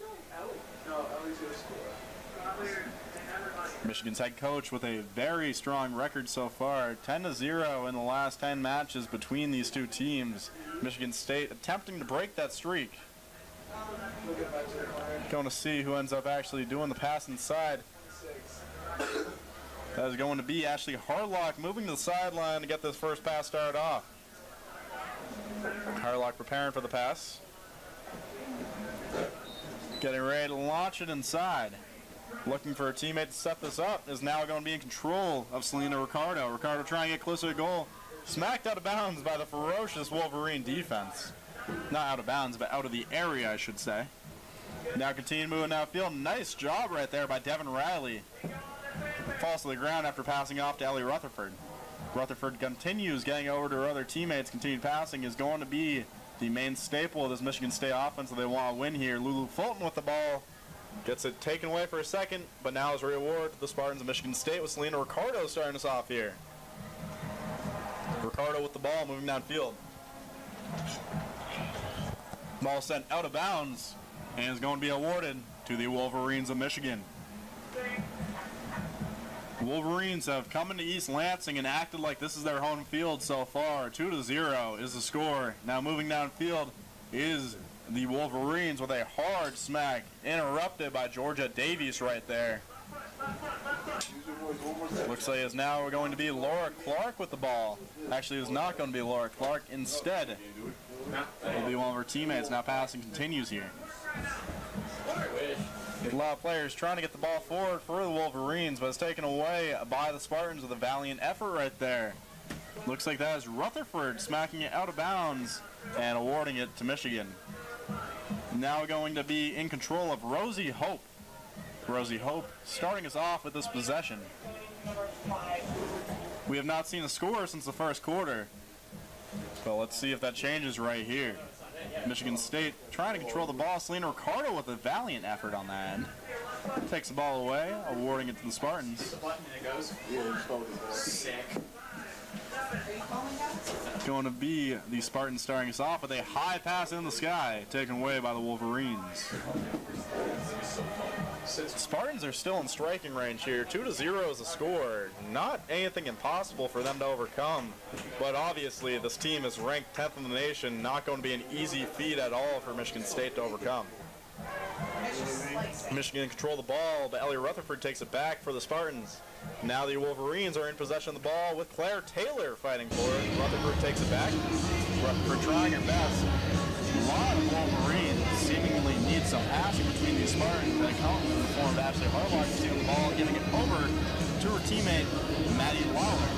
Michigan's head coach with a very strong record so far, ten to zero in the last ten matches between these two teams. Michigan State attempting to break that streak. Going to see who ends up actually doing the pass inside. That is going to be Ashley Harlock moving to the sideline to get this first pass started off. Harlock preparing for the pass. Getting ready to launch it inside. Looking for a teammate to set this up. Is now going to be in control of Selena Ricardo. Ricardo trying to get closer to goal. Smacked out of bounds by the ferocious Wolverine defense. Not out of bounds, but out of the area, I should say. Now continue moving downfield. Nice job right there by Devin Riley. Falls to the ground after passing off to Ellie Rutherford. Rutherford continues getting over to her other teammates. Continued passing is going to be the main staple of this Michigan State offense, so they want to win here. Lulu Fulton with the ball. Gets it taken away for a second, but now is reward to the Spartans of Michigan State with Selena Ricardo starting us off here. Ricardo with the ball moving downfield. Ball sent out of bounds and is going to be awarded to the Wolverines of Michigan. Wolverines have come into East Lansing and acted like this is their home field so far. Two to zero is the score. Now moving downfield is the Wolverines with a hard smack, interrupted by Georgia Davies right there. Looks like it's now going to be Laura Clark with the ball. Actually, it's not going to be Laura Clark. Instead, it'll be one of her teammates. Now passing continues here. A lot of players trying to get the ball forward for the Wolverines, but it's taken away by the Spartans with a valiant effort right there. Looks like that is Rutherford smacking it out of bounds and awarding it to Michigan. Now going to be in control of Rosie Hope. Rosie Hope starting us off with this possession. We have not seen a score since the first quarter, but let's see if that changes right here. Michigan State trying to control the ball. Selena Ricardo with a valiant effort on that end. Takes the ball away, awarding it to the Spartans. Going to be the Spartans starting us off with a high pass in the sky, taken away by the Wolverines. Spartans are still in striking range here. Two to zero is the score. Not anything impossible for them to overcome, but obviously this team is ranked tenth in the nation. Not going to be an easy feat at all for Michigan State to overcome. Michigan control the ball, but Ellie Rutherford takes it back for the Spartans. Now the Wolverines are in possession of the ball with Claire Taylor fighting for it. Rutherford takes it back. Rutherford trying her best. A lot of Wolverines seemingly need some passing between these Spartans that come in the form of Ashley Harlock receiving the ball, giving it over to her teammate, Maddie Lawler.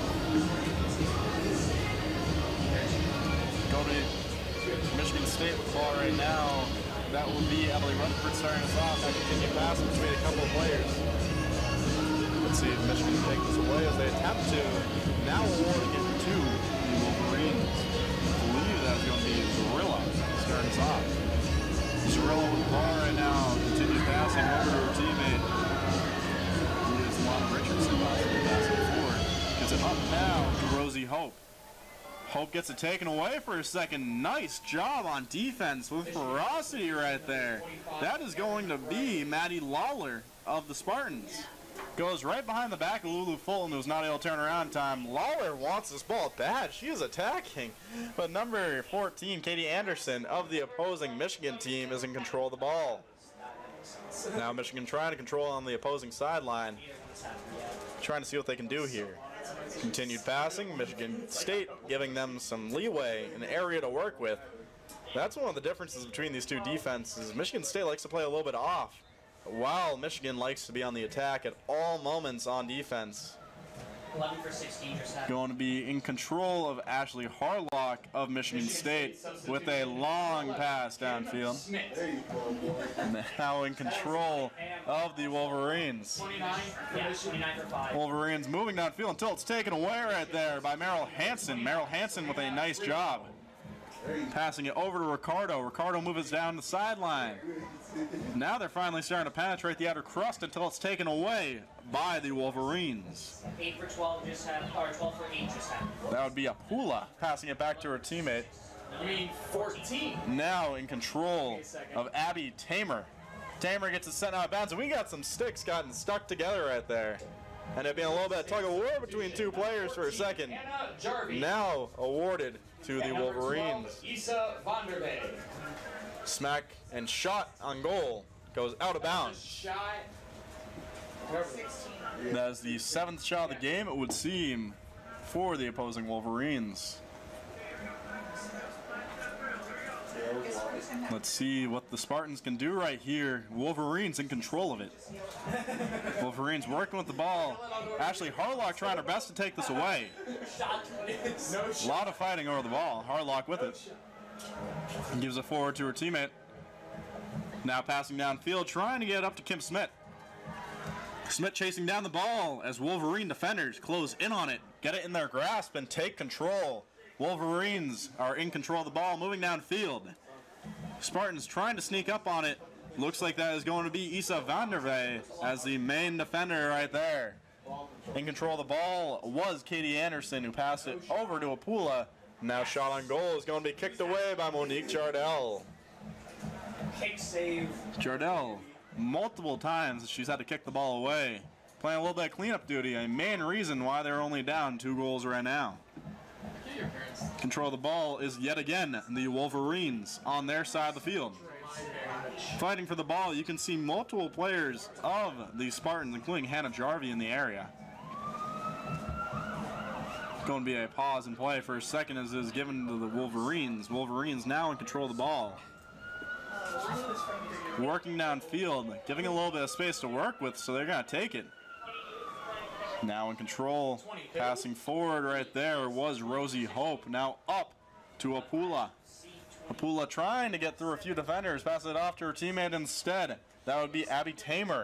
Go to Michigan State with the ball right now. That will be Emily Rutherford starting us off. Now continue passing between a couple of players. Let's see if Michigan can take this away as they attempt to. Now awarding it to the Wolverines. I believe that's going to be Zorilla starting us off. Zorilla with the ball right now. Continues passing over to her teammate. It is Lana Richardson passing forward. Gets it up now to Rosie Hope. Hope gets it taken away for a second. Nice job on defense with ferocity right there. That is going to be Maddie Lawler of the Spartans. Goes right behind the back of Lulu Fulton, who's not able to turn around in time. Lawler wants this ball bad. She is attacking. But number fourteen, Katie Anderson of the opposing Michigan team, is in control of the ball. Now Michigan trying to control on the opposing sideline. Trying to see what they can do here. Continued passing, Michigan State giving them some leeway, an area to work with. That's one of the differences between these two defenses. Michigan State likes to play a little bit off, while Michigan likes to be on the attack at all moments on defense. eleven for sixteen, just Going to be in control of Ashley Harlock of Michigan State with a long pass downfield. Now in control of the Wolverines. Wolverines moving downfield until it's taken away right there by Merrill Hansen. Merrill Hansen with a nice job. Passing it over to Ricardo. Ricardo moves down the sideline. Now they're finally starting to penetrate the outer crust until it's taken away by the Wolverines. eight for twelve just had, or twelve for eight just had. That would be Apula passing it back to her teammate. You mean fourteen? Now in control of Abby Tamer. Tamer gets it sent out of bounds, and we got some sticks gotten stuck together right there. And it being a little bit of tug of war between two players for a second. Now awarded to the Wolverines. Issa Vanderbeek. smack and shot on goal goes out of bounds. Shot. That is the seventh shot of the game, it would seem, for the opposing Wolverines. Let's see what the Spartans can do right here. Wolverines in control of it. Wolverines working with the ball. Ashley Harlock trying her best to take this away. A lot of fighting over the ball. Harlock with it. Gives it forward to her teammate. Now passing downfield, trying to get up to Kim Smith. Smith chasing down the ball as Wolverine defenders close in on it, get it in their grasp, and take control. Wolverines are in control of the ball, moving downfield. Spartans trying to sneak up on it. Looks like that is going to be Isa Vandervey as the main defender right there. In control of the ball was Katie Anderson, who passed it over to Apula. Now shot on goal is going to be kicked away by Monique Jardel. Kick save. Jardel, multiple times she's had to kick the ball away. Playing a little bit of cleanup duty, a main reason why they're only down two goals right now. Control of the ball is yet again the Wolverines on their side of the field. Fighting for the ball, you can see multiple players of the Spartans, including Hannah Jarvie, in the area. Going to be a pause and play for a second as it is given to the Wolverines. Wolverines now in control of the ball. Working downfield, giving a little bit of space to work with, so they're going to take it. Now in control, passing forward right there was Rosie Hope. Now up to Apula. Apula trying to get through a few defenders, pass it off to her teammate instead. That would be Abby Tamer.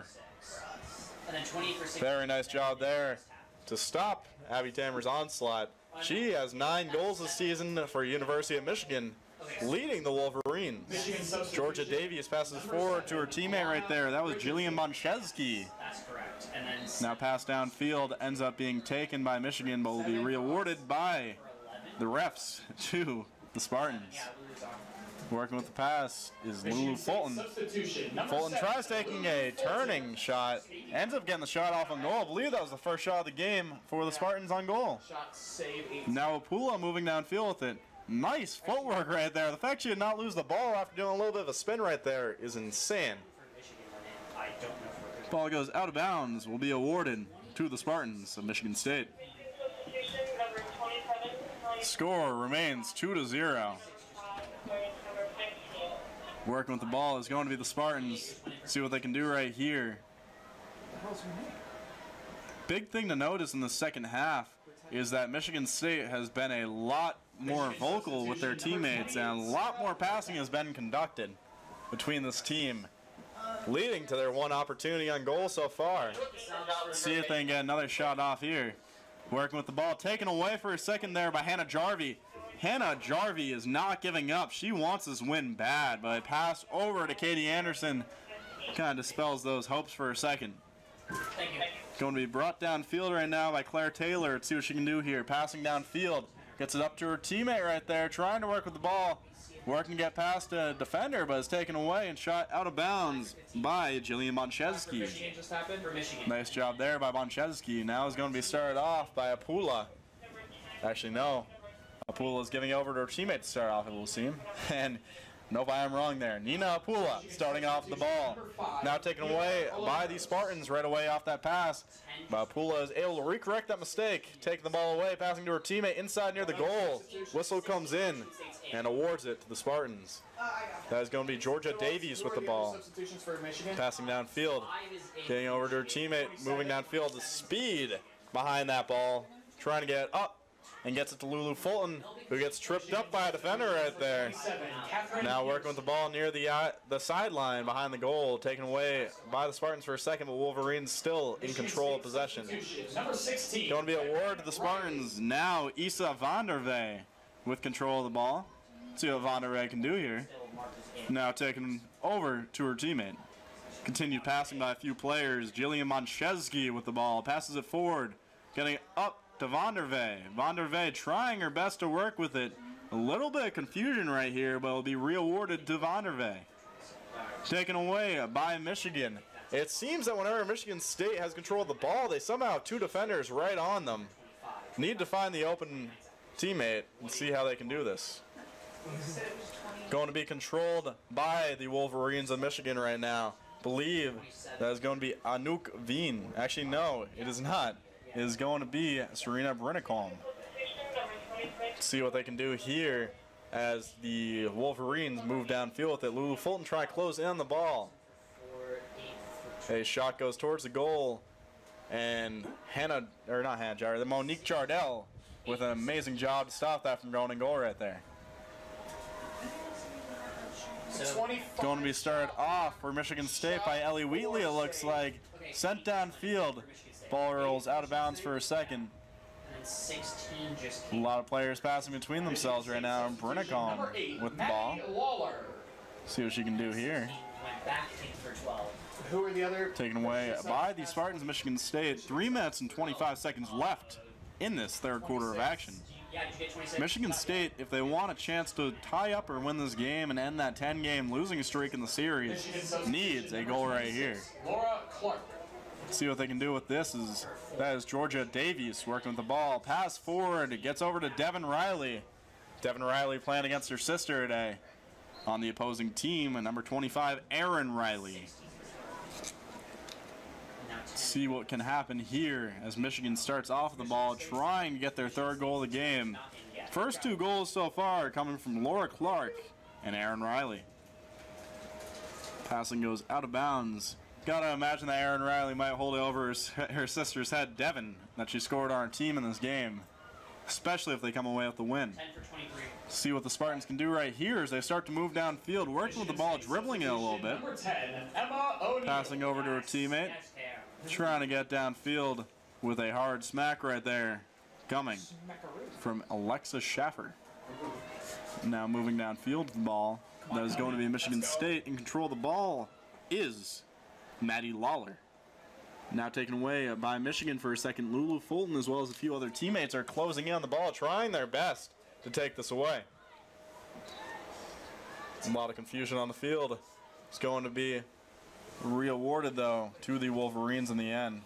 Very nice job there to stop Abby Tamer's onslaught. She has nine goals this season for University of Michigan, leading the Wolverines. Georgia Davies passes forward to her teammate right there. That was Jillian Moncheski. That's correct. And then Now pass downfield ends up being taken by Michigan, but will be rewarded by the refs to the Spartans. Working with the pass is Lulu Fulton. Fulton tries taking a turning shot, ends up getting the shot off on goal. I believe that was the first shot of the game for the Spartans on goal. Now Apula moving downfield with it. Nice footwork right there. The fact she did not lose the ball after doing a little bit of a spin right there is insane. Ball goes out of bounds, will be awarded to the Spartans of Michigan State. Score remains two to zero. Working with the ball is going to be the Spartans. See what they can do right here. Big thing to notice in the second half is that Michigan State has been a lot more vocal with their teammates, and a lot more passing has been conducted between this team, leading to their one opportunity on goal so far. See if they can get another shot off here. Working with the ball, taken away for a second there by Hannah Jarvie. Hannah Jarvie is not giving up. She wants this win bad, but a pass over to Katie Anderson kind of dispels those hopes for a second. Going to be brought downfield right now by Claire Taylor. Let's see what she can do here. Passing downfield. Gets it up to her teammate right there, trying to work with the ball. Working to get past a defender, but is taken away and shot out of bounds by Jillian Moncheski. Nice job there by Moncheski. Now is going to be started off by Apula. Actually, no. Apula is giving over to her teammate to start off, it will seem. And nope, I am wrong there. Nina Apula starting off the ball. Now taken away by the Spartans right away off that pass. But Apula is able to recorrect that mistake, taking the ball away, passing to her teammate inside near the goal. Whistle comes in and awards it to the Spartans. That is going to be Georgia Davies with the ball. Passing downfield, getting over to her teammate, moving downfield. The speed behind that ball, trying to get up. And gets it to Lulu Fulton, who gets tripped up by a defender right there. Now working with the ball near the uh, the sideline behind the goal, taken away by the Spartans for a second, but Wolverines still in control of possession. Going to be awarded to the Spartans. Now Isa Vandervey with control of the ball. Let's see what Vandervey can do here. Now taken over to her teammate. Continued passing by a few players. Jillian Moncheski with the ball. Passes it forward. Getting it up to Vandervey. Vandervey trying her best to work with it. A little bit of confusion right here, but it'll be rewarded to Vandervey. Taken away by Michigan. It seems that whenever Michigan State has control of the ball, they somehow have two defenders right on them. Need to find the open teammate and see how they can do this. Going to be controlled by the Wolverines of Michigan right now. Believe that is going to be Anouk Veen. Actually, no, it is not. It is going to be Serena Brinicom. See what they can do here as the Wolverines move downfield with it. Lulu Fulton try to close in on the ball. A shot goes towards the goal, and Hannah, or not Hannah Jardel, the Monique Jardel with an amazing job to stop that from going in goal right there. Going to be started off for Michigan State by Ellie Wheatley, it looks like. Sent downfield. Ball rolls out of bounds for a second. A lot of players passing between themselves right now. And Brinicom with the ball. See what she can do here. Who are the other? Taken away by the Spartans of Michigan State. Three minutes and twenty-five seconds left in this third quarter of action. Michigan State, if they want a chance to tie up or win this game and end that ten-game losing streak in the series, needs a goal right here. Laura Clark. See what they can do with this. Is that is Georgia Davies working with the ball. Pass forward. It gets over to Devin Riley. Devin Riley playing against her sister today on the opposing team. And number twenty-five, Erin Riley. See what can happen here as Michigan starts off the ball, trying to get their third goal of the game. First two goals so far coming from Laura Clark and Erin Riley. Passing goes out of bounds. Gotta imagine that Erin Riley might hold it over her, her sister's head, Devin, that she scored on her team in this game, especially if they come away with the win. See what the Spartans can do right here as they start to move downfield, working with the ball, dribbling it a little bit. Passing over to her teammate, trying to get downfield with a hard smack right there, coming from Alexa Schaffer. Now moving downfield with the ball, that is going to be Michigan State. In control of the ball is Maddie Lawler. Now taken away by Michigan for a second. Lulu Fulton, as well as a few other teammates, are closing in on the ball, trying their best to take this away. A lot of confusion on the field. It's going to be re-awarded, though, to the Wolverines in the end.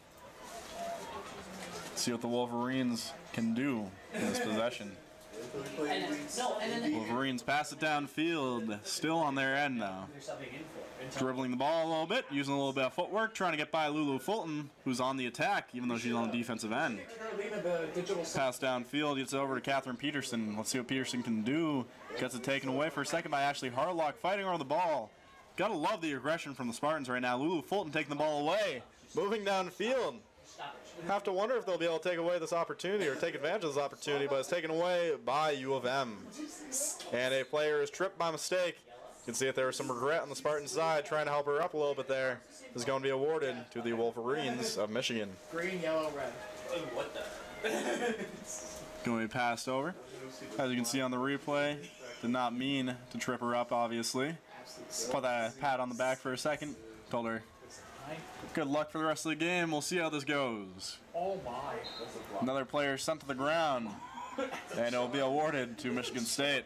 See what the Wolverines can do in this possession. Wolverines pass it downfield, still on their end now. Dribbling the ball a little bit, using a little bit of footwork, trying to get by Lulu Fulton, who's on the attack, even though she's on the defensive end. Pass downfield, gets over to Catherine Peterson. Let's see what Peterson can do. Gets it taken away for a second by Ashley Harlock, fighting over the ball. Gotta love the aggression from the Spartans right now. Lulu Fulton taking the ball away, moving downfield. Have to wonder if they'll be able to take away this opportunity or take advantage of this opportunity, but it's taken away by U of M. And a player is tripped by mistake. You can see if there was some regret on the Spartan side, trying to help her up a little bit there. Is going to be awarded to the Wolverines of Michigan. Green, yellow, red. What the? Going to be passed over. As you can see on the replay, did not mean to trip her up, obviously. Put that pat on the back for a second. Told her, good luck for the rest of the game. We'll see how this goes. Oh my. Another player sent to the ground. And it will be awarded to Michigan State.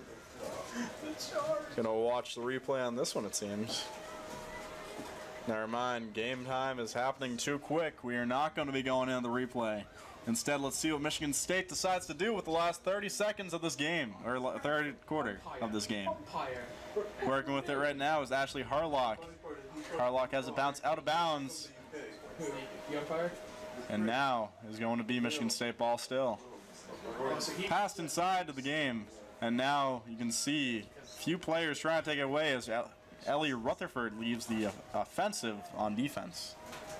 Gonna watch the replay on this one, it seems. Never mind, game time is happening too quick. We are not going to be going into the replay. Instead, let's see what Michigan State decides to do with the last thirty seconds of this game, or third quarter of this game. Working with it right now is Ashley Harlock. Harlock has it bounce out of bounds. And now is going to be Michigan State ball still. Passed inside of the game. And now you can see a few players trying to take it away as Ellie Rutherford leaves the offensive on defense.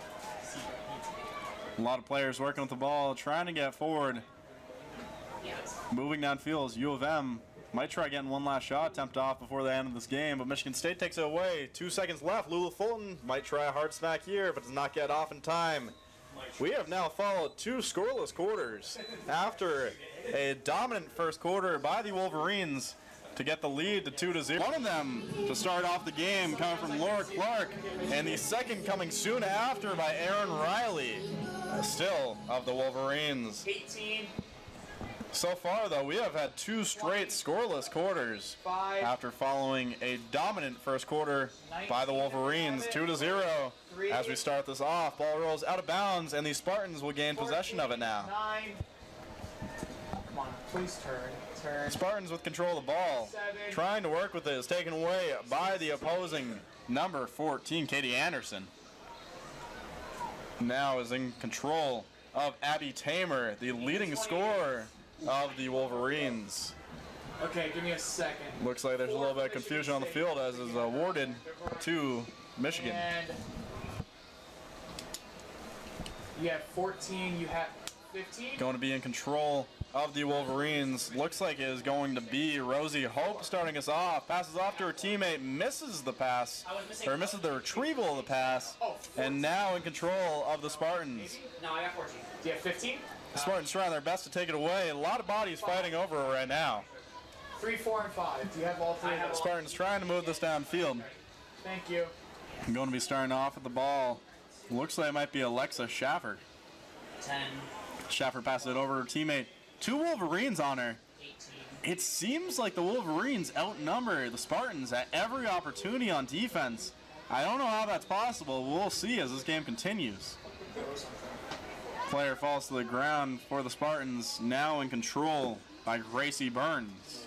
A lot of players working with the ball, trying to get forward. Moving downfield as U of M might try getting one last shot attempt off before the end of this game, but Michigan State takes it away. Two seconds left. Lulu Fulton might try a hard smack here, but does not get off in time. We have now followed two scoreless quarters after a dominant first quarter by the Wolverines to get the lead to two to zero. One of them to start off the game coming from Laura Clark, and the second coming soon after by Erin Riley, still of the Wolverines. eighteen. So far, though, we have had two straight scoreless quarters after following a dominant first quarter by the Wolverines, two to zero. As we start this off, ball rolls out of bounds, and the Spartans will gain possession of it now. Nine. Come on. Please turn. Turn. Spartans with control of the ball. Seven. Trying to work with it is taken away by the opposing number fourteen, Katie Anderson. Now is in control of Abby Tamer, the leading scorer of the Wolverines. Okay, give me a second. Looks like there's a little bit of confusion on the field as is awarded to Michigan. And you have fourteen, you have fifteen. Going to be in control of the Wolverines. Looks like it is going to be Rosie Hope starting us off. Passes off to her teammate, misses the pass, or misses the retrieval of the pass, and now in control of the Spartans. No, I got fourteen. Do you have fifteen? The Spartans trying their best to take it away. A lot of bodies fighting over it right now. Three, four, and five. Do you have all three of those? Spartans trying to move this downfield. Thank you. I'm going to be starting off at the ball. Looks like it might be Alexa Schaffer. ten. Schaffer passes it over to her teammate. Two Wolverines on her. It seems like the Wolverines outnumber the Spartans at every opportunity on defense. I don't know how that's possible. We'll see as this game continues. Player falls to the ground for the Spartans, now in control by Gracie Burns.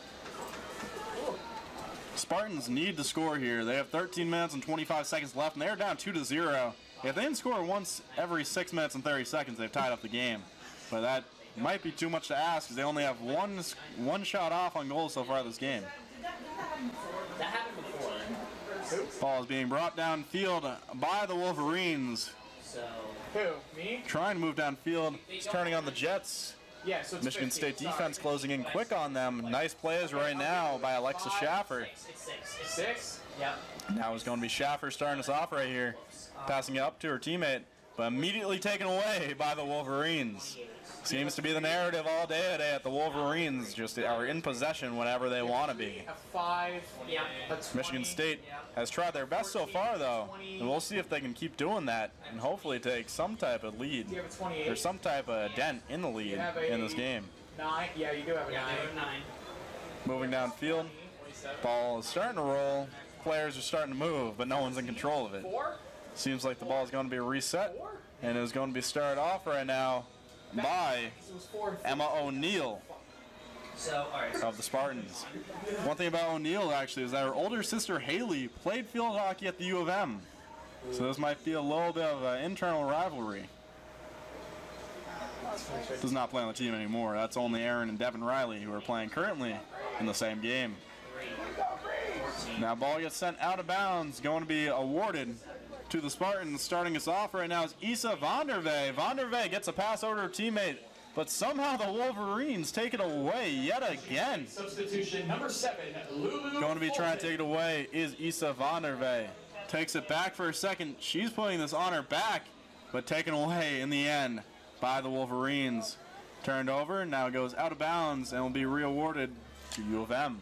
Spartans need to score here. They have thirteen minutes and twenty-five seconds left, and they're down two to zero. If they can score once every six minutes and thirty seconds, they've tied up the game. But that might be too much to ask because they only have one one shot off on goal so far this game. That happened before. Ball is being brought downfield by the Wolverines. So. Who? Me? Trying to move downfield. It's turning on the Jets. Yeah, so it's Michigan fifteen. State defense closing in quick on them. Nice plays right now by Alexa Schaffer. It's six. It's Six? Yep. Now it's going to be Schaffer starting us off right here. Passing it up to her teammate, but immediately taken away by the Wolverines. Seems to be the narrative all day today at the Wolverines just are in possession whenever they want to be. A five. Yeah. A twenty. Michigan State has tried their best so far, though, and we'll see if they can keep doing that and hopefully take some type of lead Do you have a twenty-eight? or some type of dent in the lead in this game. Nine? Yeah, you do have a Yeah, nine. they have nine. Moving downfield, ball is starting to roll. Players are starting to move, but no one's in control of it. Four? Seems like the ball is going to be reset, Four? and it is going to be started off right now by It was four and four. Emma O'Neill So, all right. of the Spartans. One thing about O'Neill, actually, is that her older sister, Haley, played field hockey at the U of M. So this might be a little bit of an internal rivalry. Does not play on the team anymore. That's only Aaron and Devin Riley who are playing currently in the same game. Now ball gets sent out of bounds, going to be awarded to the Spartans. Starting us off right now is Isa Vondervey. Vondervey gets a pass over to her teammate, but somehow the Wolverines take it away yet again. Substitution number seven, Lulu. Going to be trying to take it away is Isa Vondervey. Takes it back for a second. She's putting this on her back, but taken away in the end by the Wolverines. Turned over, now goes out of bounds and will be re-awarded to U of M.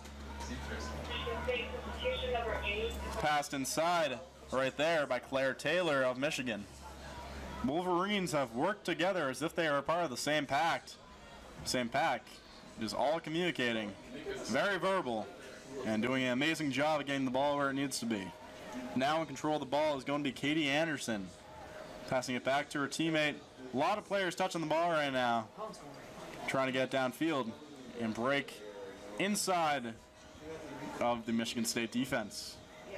Passed inside right there by Claire Taylor of Michigan. Wolverines have worked together as if they are a part of the same pact. Same pack. Just all communicating. Very verbal. And doing an amazing job of getting the ball where it needs to be. Now in control of the ball is going to be Katie Anderson. Passing it back to her teammate. A lot of players touching the ball right now. Trying to get downfield and break inside of the Michigan State defense.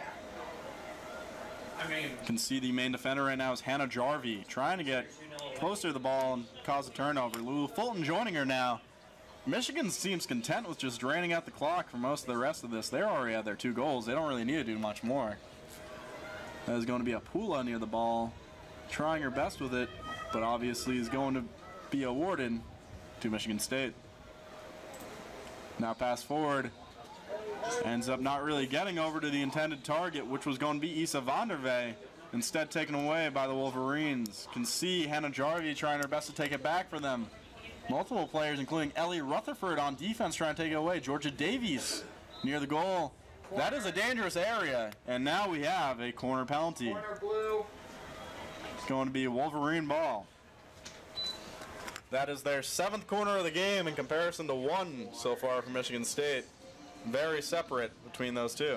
I mean, You can see the main defender right now is Hannah Jarvie trying to get closer to the ball and cause a turnover. Lulu Fulton joining her now. Michigan seems content with just draining out the clock for most of the rest of this. They're already at their two goals. They don't really need to do much more. That is going to be a Pula near the ball, trying her best with it, but obviously is going to be awarded to Michigan State. Now pass forward. Ends up not really getting over to the intended target, which was going to be Isa Vondervey. Instead taken away by the Wolverines. Can see Hannah Jarvie trying her best to take it back for them. Multiple players, including Ellie Rutherford on defense, trying to take it away. Georgia Davies near the goal. That is a dangerous area. And now we have a corner penalty. corner blue. It's going to be a Wolverine ball. That is their seventh corner of the game in comparison to one so far from Michigan State. Very separate between those two.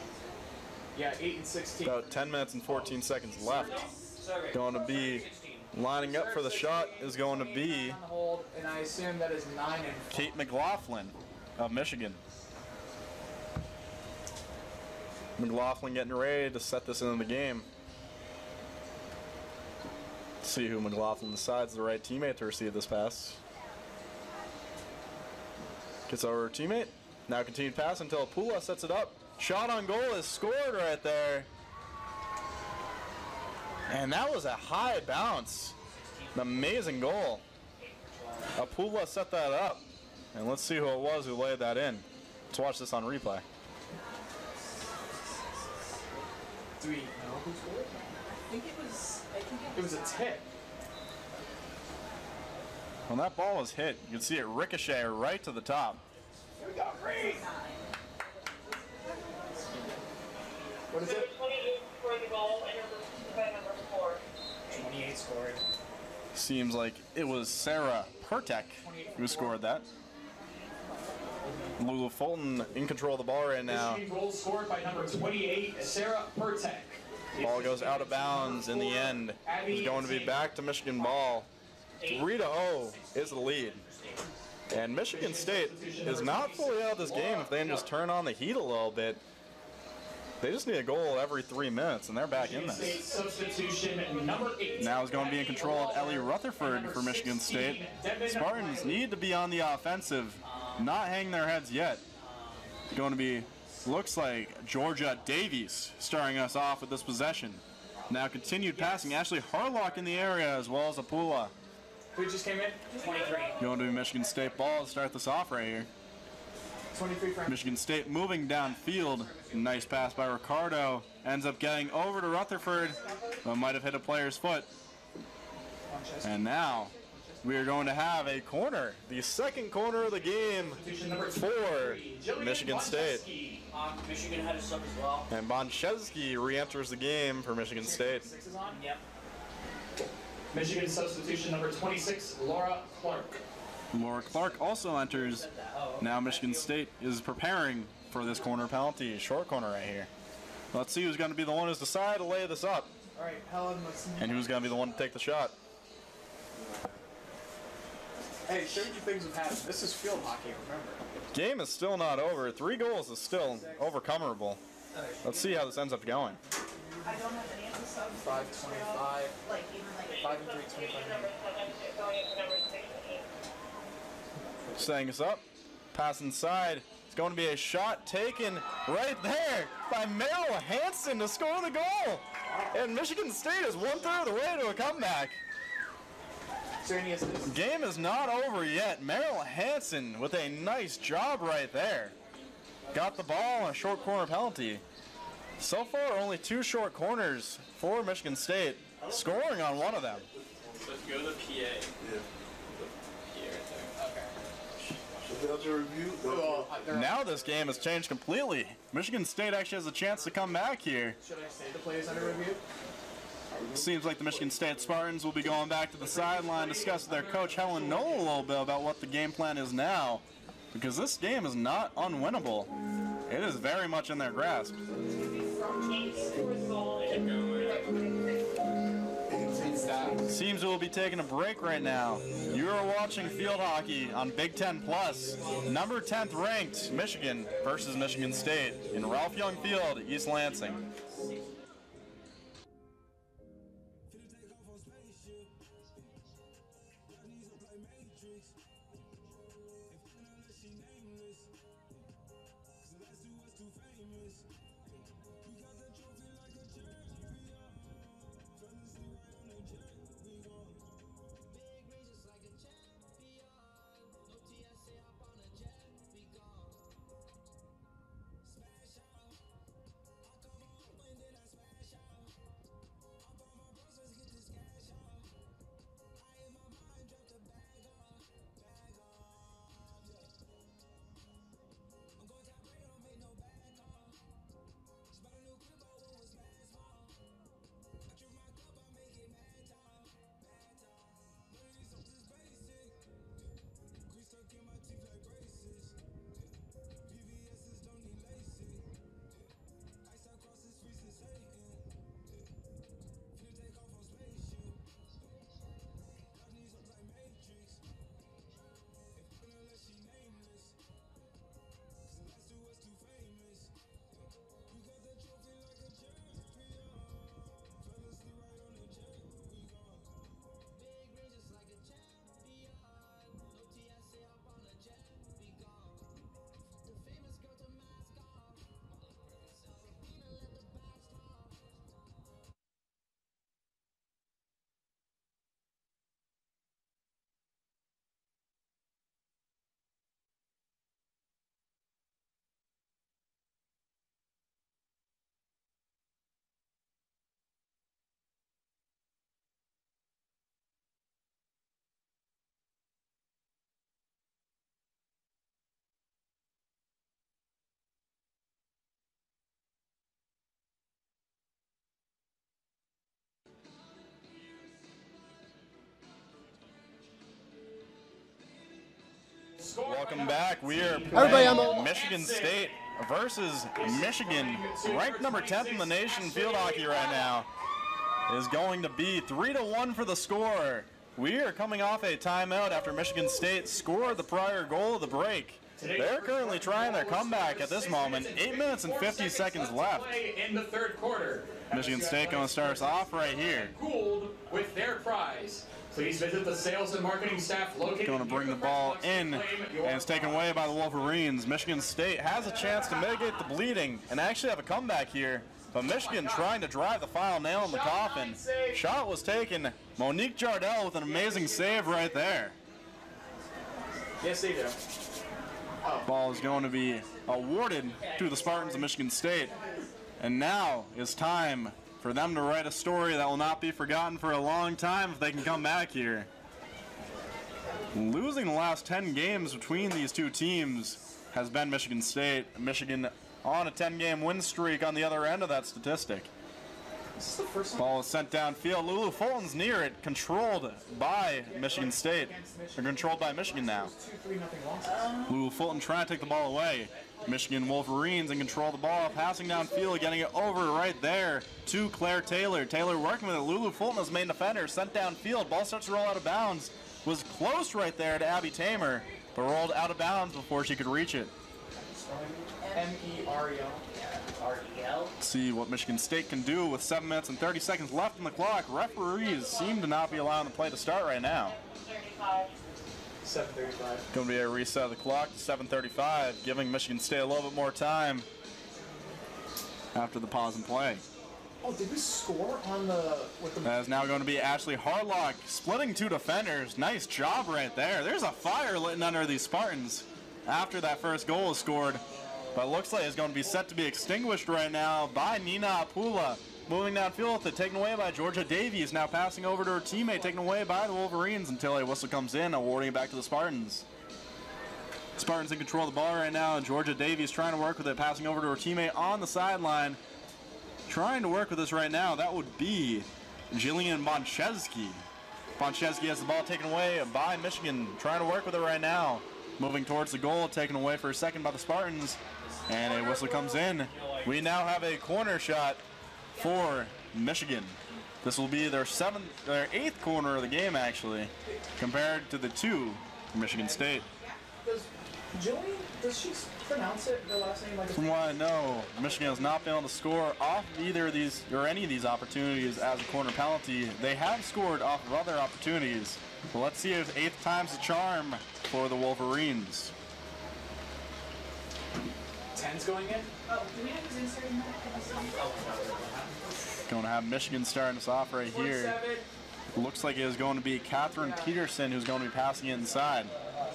Yeah, eight and sixteen. About ten minutes and fourteen seconds left. Going to be Lining up for the shot is going to be On the hold, and I assume that is nine and four. Kate McLaughlin of Michigan. McLaughlin getting ready to set this into the game. Let's see who McLaughlin decides the right teammate to receive this pass. Gets over her teammate. Now continued pass until Pula sets it up. Shot on goal is scored right there. And that was a high bounce. An amazing goal. Apula set that up. And let's see who it was who laid that in. Let's watch this on replay. Do we know who scored? I think it was. I think it It was a tip. When that ball was hit, you can see it ricochet right to the top. Here we go, Reed! What is it? twenty-eight for the goal, and number, by number four. twenty-eight scored. Seems like it was Sarah Pertek who scored that. Lulu Fulton in control of the ball right now. Michigan goal scored by number twenty-eight, Sarah Pertek. Ball goes out of bounds in the end. It's going to be back to Michigan ball. three to oh is the lead. And Michigan State is not fully out of this game if they can just turn on the heat a little bit. They just need a goal every three minutes, and they're back in this. Substitution number eight. Now is going to be in control of Ellie Rutherford for Michigan State. Spartans need to be on the offensive, not hang their heads yet. Going to be, looks like Georgia Davies starting us off with this possession. Now continued passing. Ashley Harlock in the area as well as Apula. Who just came in? twenty-three. Going to be Michigan State ball to start this off right here. twenty-three for Michigan State moving downfield. Nice pass by Ricardo. Ends up getting over to Rutherford, but might have hit a player's foot. And now we are going to have a corner. The second corner of the game for Michigan State. Um, Michigan had a sub as well. And Bonchesky re-enters the game for Michigan State. Six is on. Yep. Michigan substitution number twenty-six, Laura Clark. Laura Clark also enters. Now Michigan State is preparing for this corner penalty. Short corner right here. Let's see who's going to be the one who's decided to lay this up. All right, Helen, let's. And who's going to be the one to take the shot. Hey, stranger things have happened. This is field hockey, remember. Game is still not over. Three goals is still overcomerable. Let's see how this ends up going. I don't have any of the subs. five twenty-five. Like, even like. Five and three, twenty-five. Number seven, going into number sixteen. Setting us up. Pass inside. It's going to be a shot taken right there by Meryl Hansen to score the goal. And Michigan State is one third of the way to a comeback. Is there any assist? Game is not over yet. Meryl Hansen with a nice job right there. Got the ball on a short corner penalty. So far, only two short corners for Michigan State, scoring on one of them. Let's go to the P A. Yeah. P A right there. Without your review, Well, they're- Now this game has changed completely. Michigan State actually has a chance to come back here. Should I say the plays under review? Seems like the Michigan State Spartans will be going back to the sideline, discuss with their coach Helen Noel a little bit about what the game plan is now, because this game is not unwinnable. It is very much in their grasp. Seems we'll be taking a break right now. You are watching field hockey on Big Ten Plus. Number tenth ranked Michigan versus Michigan State in Ralph Young Field, East Lansing. Welcome back. We are Everybody, I'm playing a- Michigan State versus Michigan, ranked number tenth in the nation in field hockey right now. Is going to be three to one for the score. We are coming off a timeout after Michigan State scored the prior goal of the break. They're currently trying their comeback at this moment. Eight minutes and fifty seconds left. In the third quarter. Michigan State going to start us off right here. Gould with their prize. Please visit the sales and marketing staff located. Going to bring the ball in, and it's taken away by the Wolverines. Michigan State has a chance to mitigate the bleeding and actually have a comeback here. But Michigan trying to drive the final nail in the coffin. Shot was taken. Monique Jardel with an amazing save right there. Yes, they do. Ball is going to be awarded to the Spartans of Michigan State. And now is time for them to write a story that will not be forgotten for a long time if they can come back here. Losing the last ten games between these two teams has been Michigan State. Michigan on a ten game win streak on the other end of that statistic. Ball is sent downfield. Lulu Fulton's near it, controlled by Michigan State. They're controlled by Michigan now. Lulu Fulton trying to take the ball away. Michigan Wolverines in control of the ball, passing downfield, getting it over right there to Claire Taylor. Taylor working with it. Lulu Fulton as main defender, sent downfield. Ball starts to roll out of bounds. Was close right there to Abby Tamer, but rolled out of bounds before she could reach it. M E R E L. R E L. See what Michigan State can do with seven minutes and thirty seconds left in the clock. Referees seem to not be allowing the play to start right now. seven thirty-five. Going to be a reset of the clock to seven thirty-five, giving Michigan State a little bit more time after the pause and play. Oh, did we score on the with the? That is now going to be Ashley Harlock splitting two defenders. Nice job right there. There's a fire lit under these Spartans after that first goal is scored. But it looks like it's going to be set to be extinguished right now by Nina Apula. Moving downfield with it, taken away by Georgia Davies. Now passing over to her teammate, taken away by the Wolverines until a whistle comes in, awarding it back to the Spartans. Spartans in control of the ball right now, and Georgia Davies trying to work with it, passing over to her teammate on the sideline. Trying to work with this right now, that would be Jillian Bonchesky. Bonchesky has the ball taken away by Michigan, trying to work with it right now. Moving towards the goal, taken away for a second by the Spartans. And a whistle comes in. We now have a corner shot for Michigan. This will be their seventh, their eighth corner of the game, actually, compared to the two for Michigan State. Does Jillian, does she pronounce it, the last name like a... From what I know, Michigan has not been able to score off either of these or any of these opportunities as a corner penalty. They have scored off of other opportunities. Well, let's see if eighth time's the charm for the Wolverines. ten's going in? Oh, do we have his insert in that? Going to have Michigan starting us off right here. Looks like it is going to be Catherine Peterson who's going to be passing it inside.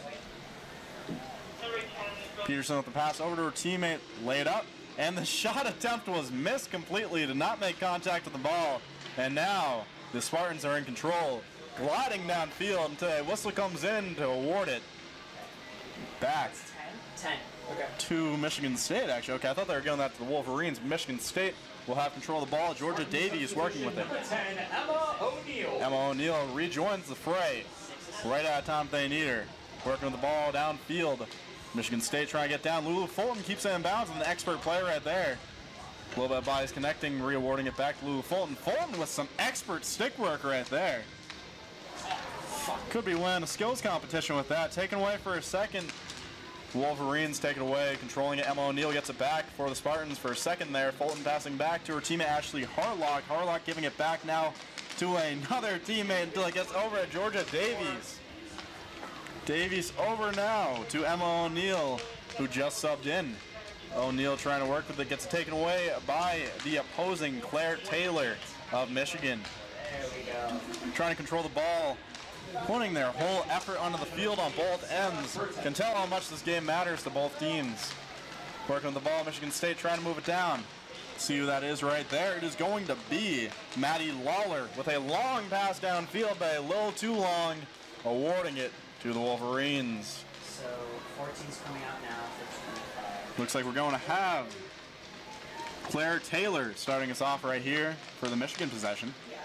Peterson with the pass over to her teammate, lay it up, and the shot attempt was missed completely, did not make contact with the ball. And now the Spartans are in control, gliding downfield until a whistle comes in to award it back ten. Okay. to Michigan State, actually. Okay, I thought they were giving that to the Wolverines. Michigan State will have control of the ball. Georgia Davies working with it. ten, Emma O'Neill. Emma O'Neill rejoins the fray right out of time they need her. Working with the ball downfield. Michigan State trying to get down. Lulu Fulton keeps it in bounds, and the expert play right there. A little bit of bodies connecting, re-awarding it back to Lulu Fulton. Fulton with some expert stick work right there. Could be winning a skills competition with that. Taken away for a second. Wolverines take it away, controlling it. Emma O'Neill gets it back for the Spartans for a second there. Fulton passing back to her teammate Ashley Harlock. Harlock giving it back now to another teammate until it gets over at Georgia Davies. Davies over now to Emma O'Neill, who just subbed in. O'Neill trying to work with it, gets it taken away by the opposing Claire Taylor of Michigan. Trying to control the ball, putting their whole effort onto the field on both ends. Can tell how much this game matters to both teams. Working with the ball, Michigan State trying to move it down. See who that is right there. It is going to be Maddie Lawler with a long pass downfield, but a little too long, awarding it to the Wolverines. So fourteen's coming out now for twenty-five. Looks like we're going to have Claire Taylor starting us off right here for the Michigan possession.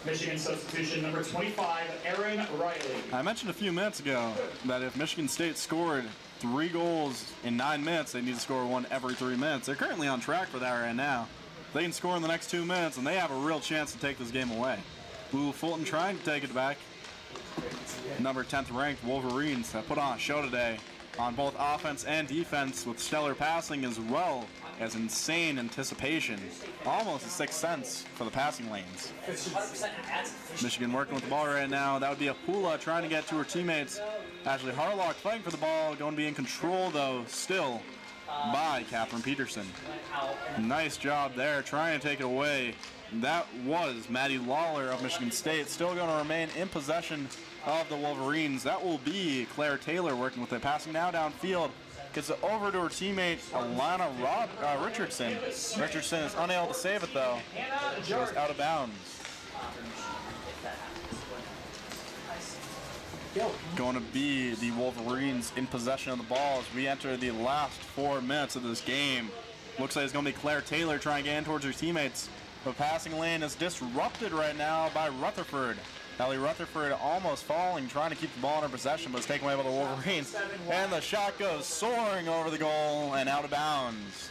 Michigan substitution number twenty-five, Aaron Riley. I mentioned a few minutes ago that if Michigan State scored three goals in nine minutes, they need to score one every three minutes. They're currently on track for that right now. They can score in the next two minutes, and they have a real chance to take this game away. Lulu Fulton trying to take it back. Number tenth ranked Wolverines have put on a show today on both offense and defense with stellar passing as well as insane anticipation. Almost a sixth sense for the passing lanes. Michigan working with the ball right now. That would be Apula trying to get to her teammates. Ashley Harlock fighting for the ball, going to be in control though still by Catherine Peterson. Nice job there, trying to take it away. That was Maddie Lawler of Michigan State, still going to remain in possession of the Wolverines. That will be Claire Taylor working with it, passing now downfield. Gets it over to her teammate, Alana Rob, uh, Richardson. Richardson is unable to save it though. Goes out of bounds. Going to be the Wolverines in possession of the ball as we enter the last four minutes of this game. Looks like it's going to be Claire Taylor trying to get in towards her teammates. The passing lane is disrupted right now by Rutherford. Ellie Rutherford almost falling, trying to keep the ball in her possession, but it's taken away by the Wolverines. And the shot goes soaring over the goal and out of bounds.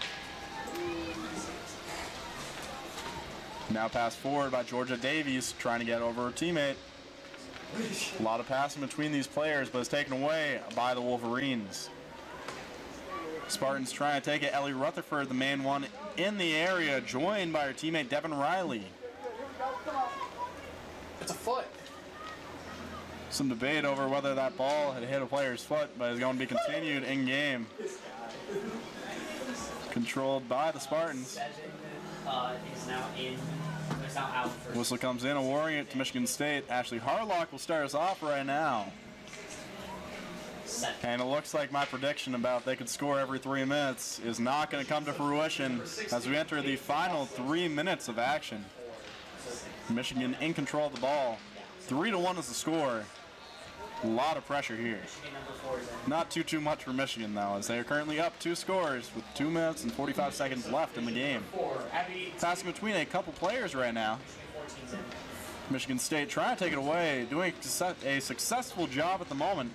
Now pass forward by Georgia Davies, trying to get over her teammate. A lot of passing between these players, but it's taken away by the Wolverines. Spartans trying to take it. Ellie Rutherford, the main one in the area, joined by her teammate Devin Riley. It's a foot. Some debate over whether that ball had hit a player's foot, but is going to be continued in game. Controlled by the Spartans. Uh, is now in. Is now out for. Whistle comes in, awarding it to Michigan State. Ashley Harlock will start us off right now. And it looks like my prediction about they could score every three minutes is not going to come to fruition as we enter the final three minutes of action. Michigan in control of the ball. Three to one is the score. A lot of pressure here. Not too, too much for Michigan, though, as they are currently up two scores with two minutes and forty-five seconds left in the game. Passing between a couple players right now. Michigan State trying to take it away, doing a successful job at the moment.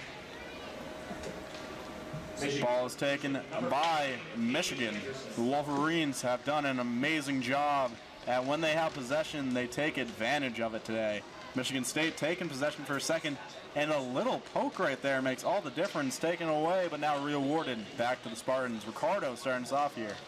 Ball is taken by Michigan. The Wolverines have done an amazing job at when they have possession, they take advantage of it today. Michigan State taking possession for a second, and a little poke right there makes all the difference. Taken away, but now rewarded back to the Spartans. Ricardo starting us off here.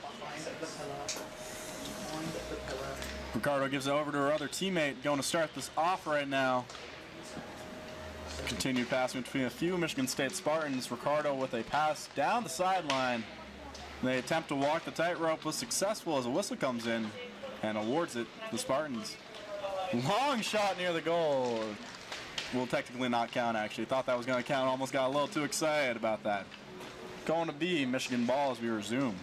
Ricardo gives it over to her other teammate, going to start this off right now. Continued passing between a few Michigan State Spartans. Ricardo with a pass down the sideline. They attempt to walk the tightrope, was successful as a whistle comes in and awards it to the Spartans. Long shot near the goal. Will technically not count, actually. Thought that was going to count. Almost got a little too excited about that. Going to be Michigan ball as we resume.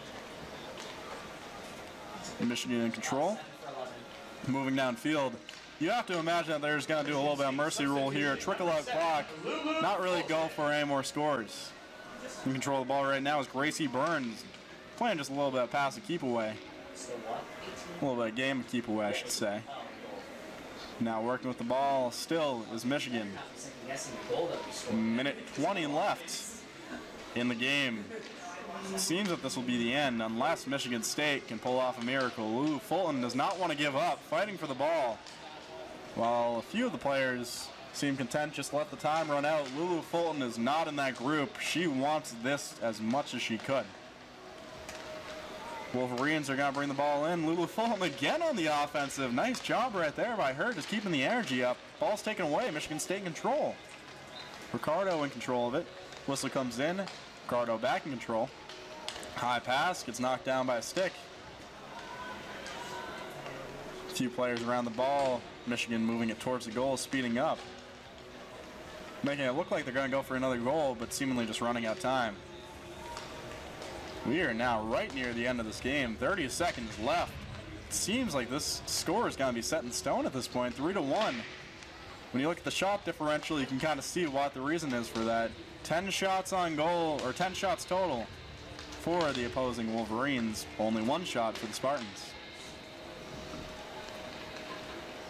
Michigan in control. Moving downfield. You have to imagine that they're just going to do a little bit of mercy rule here. Trickle out clock. Not really go for any more scores. In control of the ball right now is Gracie Burns. Playing just a little bit of pass and keep away. A little bit of game of keep away, I should say. Now working with the ball still is Michigan. Minute twenty left in the game. It seems that this will be the end unless Michigan State can pull off a miracle. Lulu Fulton does not want to give up, fighting for the ball. While a few of the players seem content just to let the time run out, Lulu Fulton is not in that group. She wants this as much as she could. Wolverines are going to bring the ball in. Lulu Fulton again on the offensive. Nice job right there by her, just keeping the energy up. Ball's taken away. Michigan State in control. Ricardo in control of it. Whistle comes in. Ricardo back in control. High pass. Gets knocked down by a stick. A few players around the ball. Michigan moving it towards the goal, speeding up. Making it look like they're going to go for another goal, but seemingly just running out of time. We are now right near the end of this game. thirty seconds left. It seems like this score is going to be set in stone at this point, three to one. When you look at the shot differential, you can kind of see what the reason is for that. ten shots on goal, or ten shots total for the opposing Wolverines. Only one shot for the Spartans.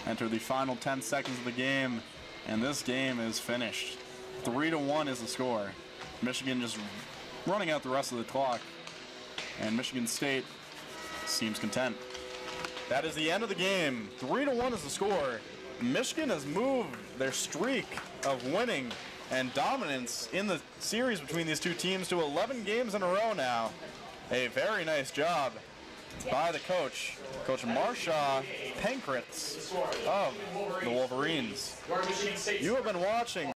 enter the final ten seconds of the game, and this game is finished. Three to one is the score. Michigan just running out the rest of the clock, and Michigan State seems content. That is the end of the game. Three to one is the score. Michigan has moved their streak of winning and dominance in the series between these two teams to eleven games in a row now. A very nice job by the coach, Coach Marshaw Pankratz of the Wolverines. You have been watching